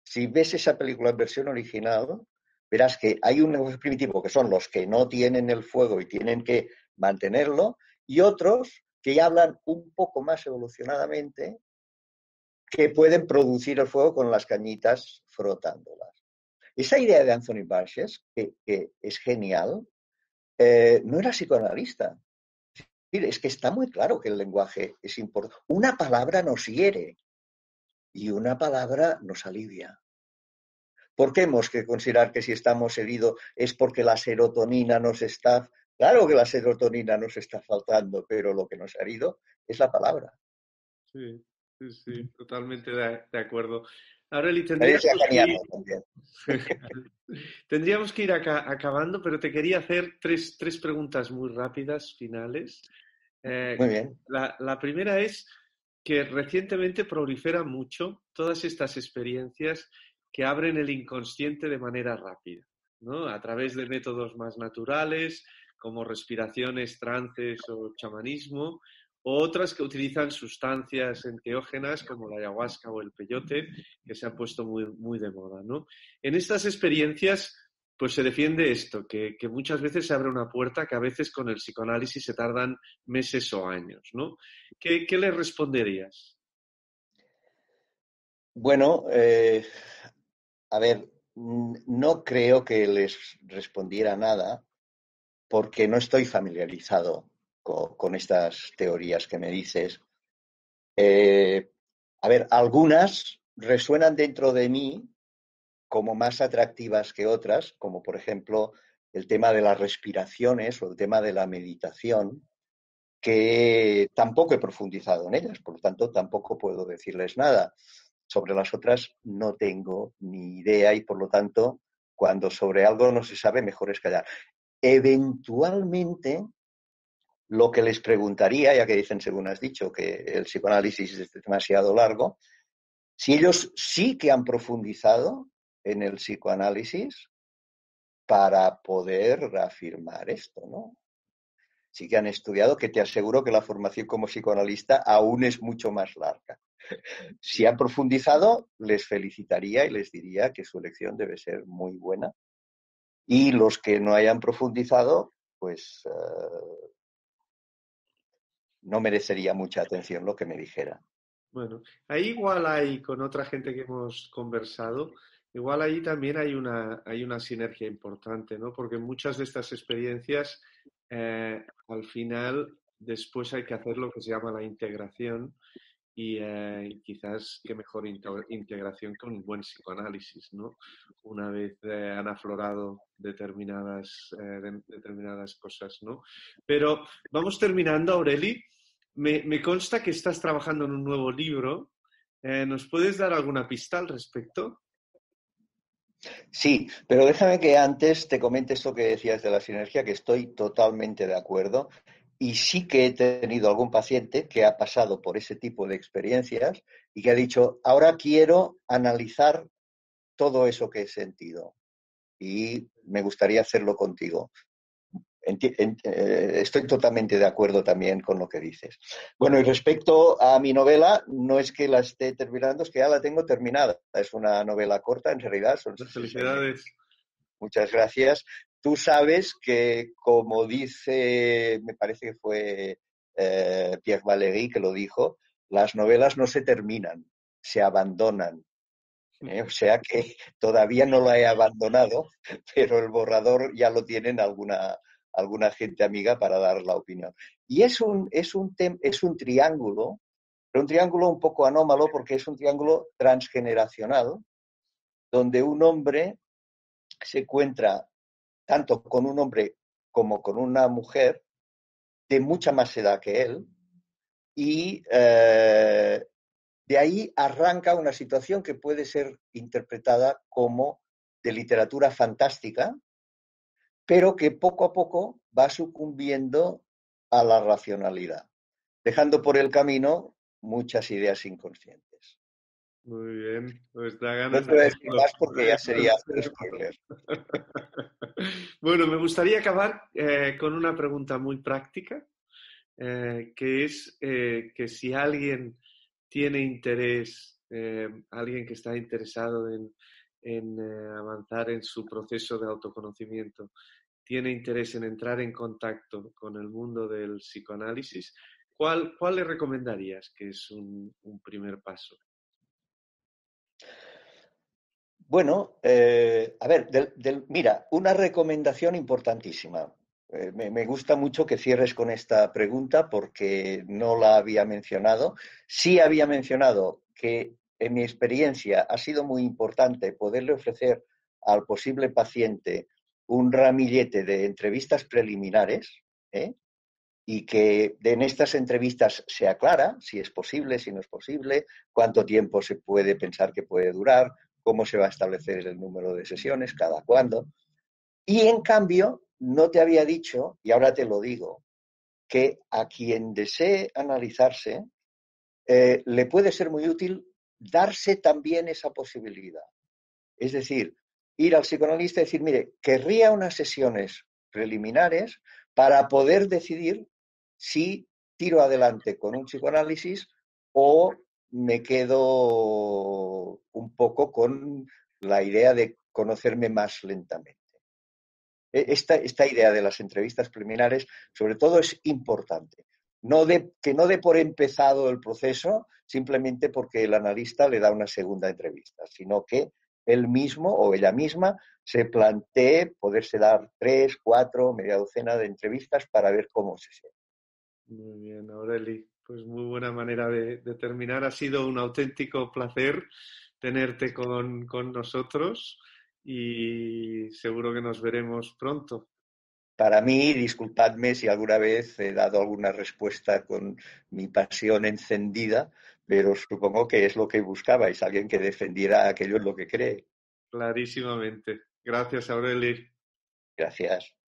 si ves esa película en versión original, verás que hay un lenguaje primitivo que son los que no tienen el fuego y tienen que mantenerlo, y otros que ya hablan un poco más evolucionadamente, que pueden producir el fuego con las cañitas frotándolas. Esa idea de Anthony Burgess, que es genial, no era psicoanalista. Es que está muy claro que el lenguaje es importante. Una palabra nos hiere y una palabra nos alivia. ¿Por qué hemos que considerar que si estamos heridos es porque la serotonina nos está... Claro que la serotonina nos está faltando, pero lo que nos ha herido es la palabra. Sí, sí, sí, totalmente de acuerdo. Aureli, Es tendríamos que ir, genial también. tendríamos que ir acabando, pero te quería hacer tres preguntas muy rápidas, finales. Muy bien. La primera es que recientemente proliferan mucho todas estas experiencias que abren el inconsciente de manera rápida, ¿no? A través de métodos más naturales, como respiraciones, trances o chamanismo, o otras que utilizan sustancias enteógenas como la ayahuasca o el peyote, que se han puesto muy, muy de moda, ¿no? En estas experiencias, pues se defiende esto, que muchas veces se abre una puerta que a veces con el psicoanálisis se tardan meses o años, ¿no? ¿Qué le responderías? Bueno, a ver, no creo que les respondiera nada porque no estoy familiarizado con estas teorías que me dices. Eh, a ver, algunas resuenan dentro de mí como más atractivas que otras, como por ejemplo el tema de las respiraciones o el tema de la meditación, que tampoco he profundizado en ellas, por lo tanto tampoco puedo decirles nada. Sobre las otras no tengo ni idea y por lo tanto cuando sobre algo no se sabe mejor es callar. Eventualmente lo que les preguntaría, ya que dicen, según has dicho, que el psicoanálisis es demasiado largo, si ellos sí que han profundizado en el psicoanálisis para poder afirmar esto, ¿no? Sí que han estudiado, que te aseguro que la formación como psicoanalista aún es mucho más larga. Si han profundizado, les felicitaría y les diría que su elección debe ser muy buena. Y los que no hayan profundizado, pues no merecería mucha atención lo que me dijera. Bueno, ahí igual hay, con otra gente que hemos conversado, igual ahí también hay una sinergia importante, ¿no? Porque muchas de estas experiencias, al final, después hay que hacer lo que se llama la integración y quizás qué mejor integración con un buen psicoanálisis, ¿no? Una vez han aflorado determinadas cosas, ¿no? Pero vamos terminando, Aureli. Me consta que estás trabajando en un nuevo libro. ¿Nos puedes dar alguna pista al respecto? Sí, pero déjame que antes te comente esto que decías de la sinergia, que estoy totalmente de acuerdo. Y sí que he tenido algún paciente que ha pasado por ese tipo de experiencias y que ha dicho, ahora quiero analizar todo eso que he sentido y me gustaría hacerlo contigo. Estoy totalmente de acuerdo también con lo que dices. Bueno, y respecto a mi novela, no es que la esté terminando, es que ya la tengo terminada. Es una novela corta, en realidad, son Pues 66. felicidades. Muchas gracias. Tú sabes que, como dice, me parece que fue Pierre Valéry que lo dijo, las novelas no se terminan, se abandonan. O sea que todavía no la he abandonado, pero el borrador ya lo tienen alguna gente amiga para dar la opinión. Y es un triángulo, pero un triángulo un poco anómalo porque es un triángulo transgeneracional, donde un hombre se encuentra tanto con un hombre como con una mujer de mucha más edad que él, y de ahí arranca una situación que puede ser interpretada como de literatura fantástica, pero que poco a poco va sucumbiendo a la racionalidad, dejando por el camino muchas ideas inconscientes. Muy bien, pues da No ganas te de voy a decir leerlo. más porque ya sería hacer spoiler. Bueno, me gustaría acabar con una pregunta muy práctica, que es que si alguien tiene interés alguien que está interesado en avanzar en su proceso de autoconocimiento, tiene interés en entrar en contacto con el mundo del psicoanálisis, ¿cuál le recomendarías que es un primer paso? Bueno, a ver, mira, una recomendación importantísima. Me gusta mucho que cierres con esta pregunta porque no la había mencionado. Sí había mencionado que en mi experiencia ha sido muy importante poderle ofrecer al posible paciente un ramillete de entrevistas preliminares, ¿eh? Y que en estas entrevistas se aclara si es posible, si no es posible, cuánto tiempo se puede pensar que puede durar, cómo se va a establecer el número de sesiones, cada cuándo. Y en cambio, no te había dicho, y ahora te lo digo, que a quien desee analizarse le puede ser muy útil darse también esa posibilidad. Es decir, ir al psicoanalista y decir, mire, querría unas sesiones preliminares para poder decidir si tiro adelante con un psicoanálisis o me quedo un poco con la idea de conocerme más lentamente. Esta idea de las entrevistas preliminares, sobre todo, es importante. Que no dé por empezado el proceso simplemente porque el analista le da una segunda entrevista, sino que él mismo o ella misma se plantee poderse dar 3, 4, media docena de entrevistas para ver cómo se siente. Muy bien, Aureli. Pues muy buena manera de terminar. Ha sido un auténtico placer tenerte con nosotros y seguro que nos veremos pronto. Para mí, disculpadme si alguna vez he dado alguna respuesta con mi pasión encendida, pero supongo que es lo que buscabais, alguien que defendiera aquello en lo que cree. Clarísimamente. Gracias, Aureli. Gracias.